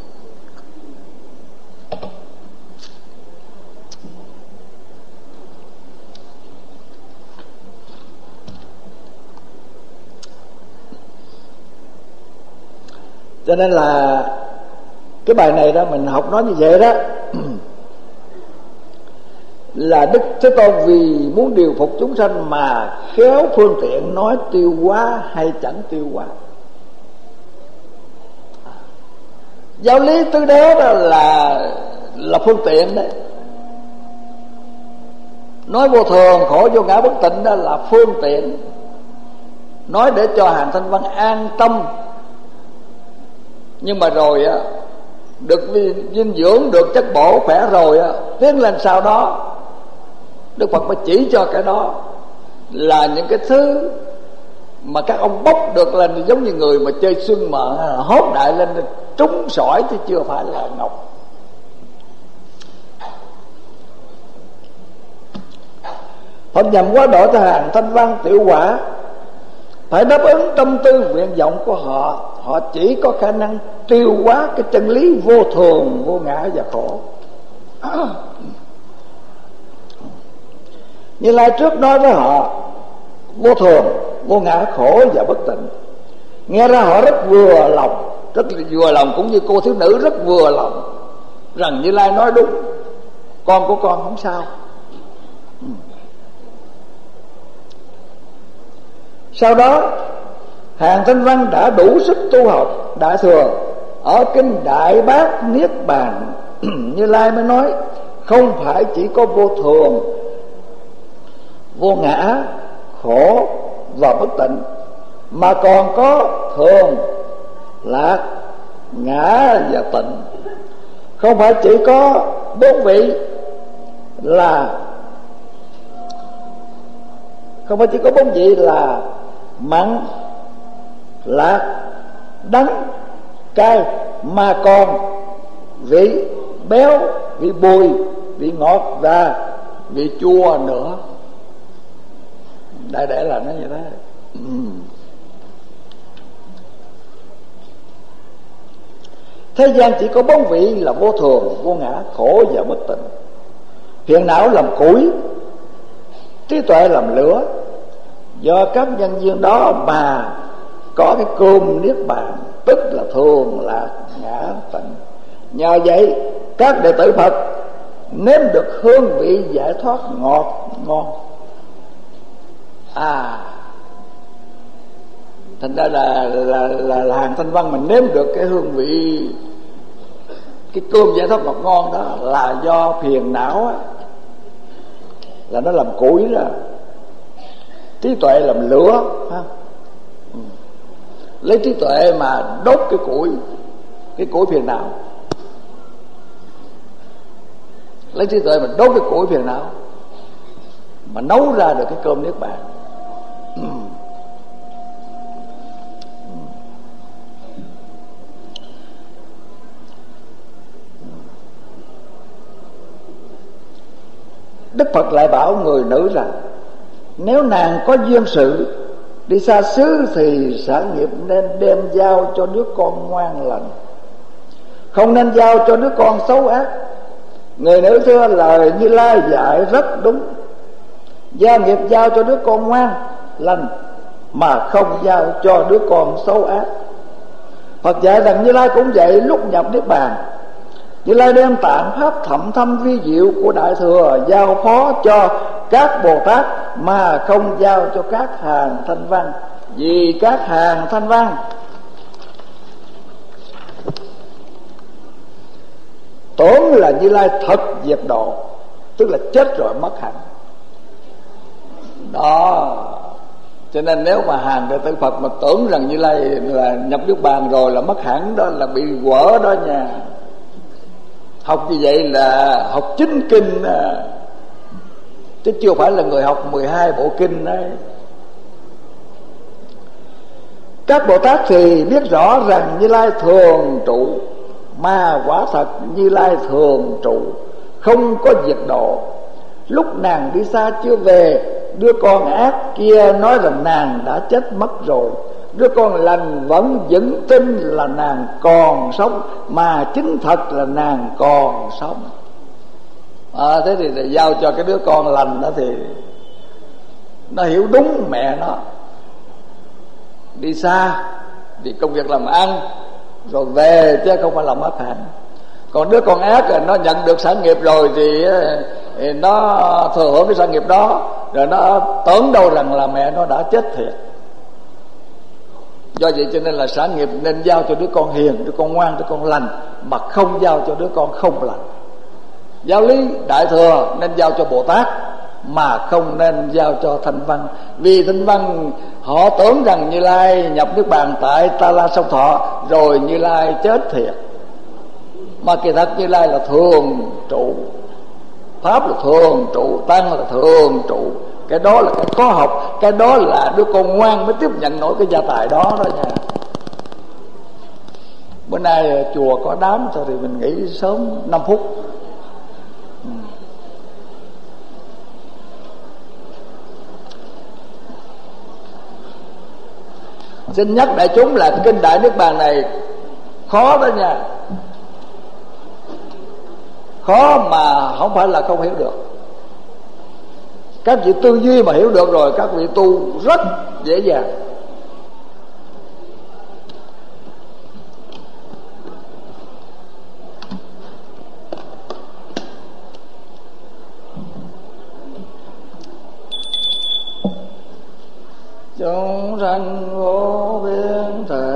Cho nên là cái bài này đó mình học nói như vậy đó là Đức Thế Tôn vì muốn điều phục chúng sanh mà khéo phương tiện nói tiêu hóa hay chẳng tiêu hóa. Giáo lý tứ đế đó là phương tiện đấy. Nói vô thường khổ vô ngã bất tịnh đó là phương tiện. Nói để cho hàng thanh văn an tâm. Nhưng mà rồi á, được dinh dưỡng, được chất bổ khỏe rồi á, tiến lên sau đó Đức Phật mới chỉ cho cái đó là những cái thứ mà các ông bốc được lên giống như người mà chơi xuân mà hốt đại lên trúng sỏi chứ chưa phải là ngọc. Họ nhằm quá độ cho hàng thanh văn tiểu quả, phải đáp ứng tâm tư nguyện vọng của họ. Họ chỉ có khả năng tiêu hóa cái chân lý vô thường, vô ngã và khổ. Như Lai trước nói với họ vô thường, vô ngã, khổ và bất tịnh. Nghe ra họ rất vừa lòng, rất vừa lòng, cũng như cô thiếu nữ rất vừa lòng rằng Như Lai nói đúng, con của con không sao. Sau đó hàng thanh văn đã đủ sức tu học Đại Thừa. Ở kinh Đại Bát Niết Bàn Như Lai mới nói không phải chỉ có vô thường, vô ngã, khổ và bất tịnh, mà còn có thường, lạc, ngã và tịnh. Không phải chỉ có bốn vị là mặn, lạc, đắng, cay, mà còn vị béo, vị bùi, vị ngọt và vị chua nữa. Đại để là nó như thế. Thế gian chỉ có bốn vị là vô thường, vô ngã, khổ và bất tịnh. Phiền não làm củi, trí tuệ làm lửa. Do các nhân duyên đó mà có cái cơm niết bàn, tức là thường, lạc, ngã, tịnh. Nhờ vậy các đệ tử Phật nếm được hương vị giải thoát ngọt ngon. Thành ra là hàng thanh văn mình nếm được cái hương vị, cái cơm giải thoát ngọt ngon đó là do phiền não á, là nó làm củi ra, trí tuệ làm lửa ha. Lấy trí tuệ mà đốt cái củi phiền não, lấy trí tuệ mà đốt cái củi phiền não mà nấu ra được cái cơm niết bàn. Đức Phật lại bảo người nữ rằng nếu nàng có duyên sự đi xa xứ thì sản nghiệp nên đem giao cho đứa con ngoan lành, không nên giao cho đứa con xấu ác. Người nữ thưa lời Như Lai dạy rất đúng, gia nghiệp giao cho đứa con ngoan lành mà không giao cho đứa con xấu ác. Phật dạy rằng Như Lai cũng vậy. Lúc nhập Niết Bàn, Như Lai đem tạng pháp thậm thâm vi diệu của Đại Thừa giao phó cho các Bồ Tát mà không giao cho các hàng thanh văn. Vì các hàng thanh văn tưởng là Như Lai thật diệt độ, tức là chết rồi mất hẳn đó. Cho nên nếu mà hàng đệ tử Phật mà tưởng rằng Như Lai là nhập Niết Bàn rồi là mất hẳn, đó là bị quở đó nha. Học như vậy là học chính kinh chứ chưa phải là người học 12 bộ kinh đấy. Các Bồ Tát thì biết rõ rằng Như Lai thường trụ, mà quả thật Như Lai thường trụ, không có diệt độ. Lúc nàng đi xa chưa về, đứa con ác kia nói rằng nàng đã chết mất rồi. Đứa con lành vẫn vững tin là nàng còn sống, mà chính thật là nàng còn sống. Thế thì giao cho cái đứa con lành đó thì nó hiểu đúng mẹ nó. Đi xa vì công việc làm ăn rồi về, chứ không phải là mất hạnh. Còn đứa con ác là nó nhận được sản nghiệp rồi thì nó thừa hưởng cái sản nghiệp đó, rồi nó tưởng đâu rằng là mẹ nó đã chết thiệt. Do vậy cho nên là sản nghiệp nên giao cho đứa con hiền, đứa con ngoan, đứa con lành, mà không giao cho đứa con không lành. Giáo lý đại thừa nên giao cho Bồ Tát, mà không nên giao cho Thanh Văn. Vì Thanh Văn họ tưởng rằng Như Lai nhập Niết Bàn tại Ta La Sông Thọ rồi Như Lai chết thiệt, mà kỳ thật Như Lai là thường trụ, Pháp là thường trụ, Tăng là thường trụ. Cái đó là cái khó học, cái đó là đứa con ngoan mới tiếp nhận nổi cái gia tài đó đó nha. Bữa nay chùa có đám thôi thì mình nghỉ sớm 5 phút. Xin nhắc đại chúng là kinh Đại Niết Bàn này khó đó nha, khó mà không phải là không hiểu được. Các vị tư duy mà hiểu được rồi, các vị tu rất dễ dàng. Chúng sanh vô biên thể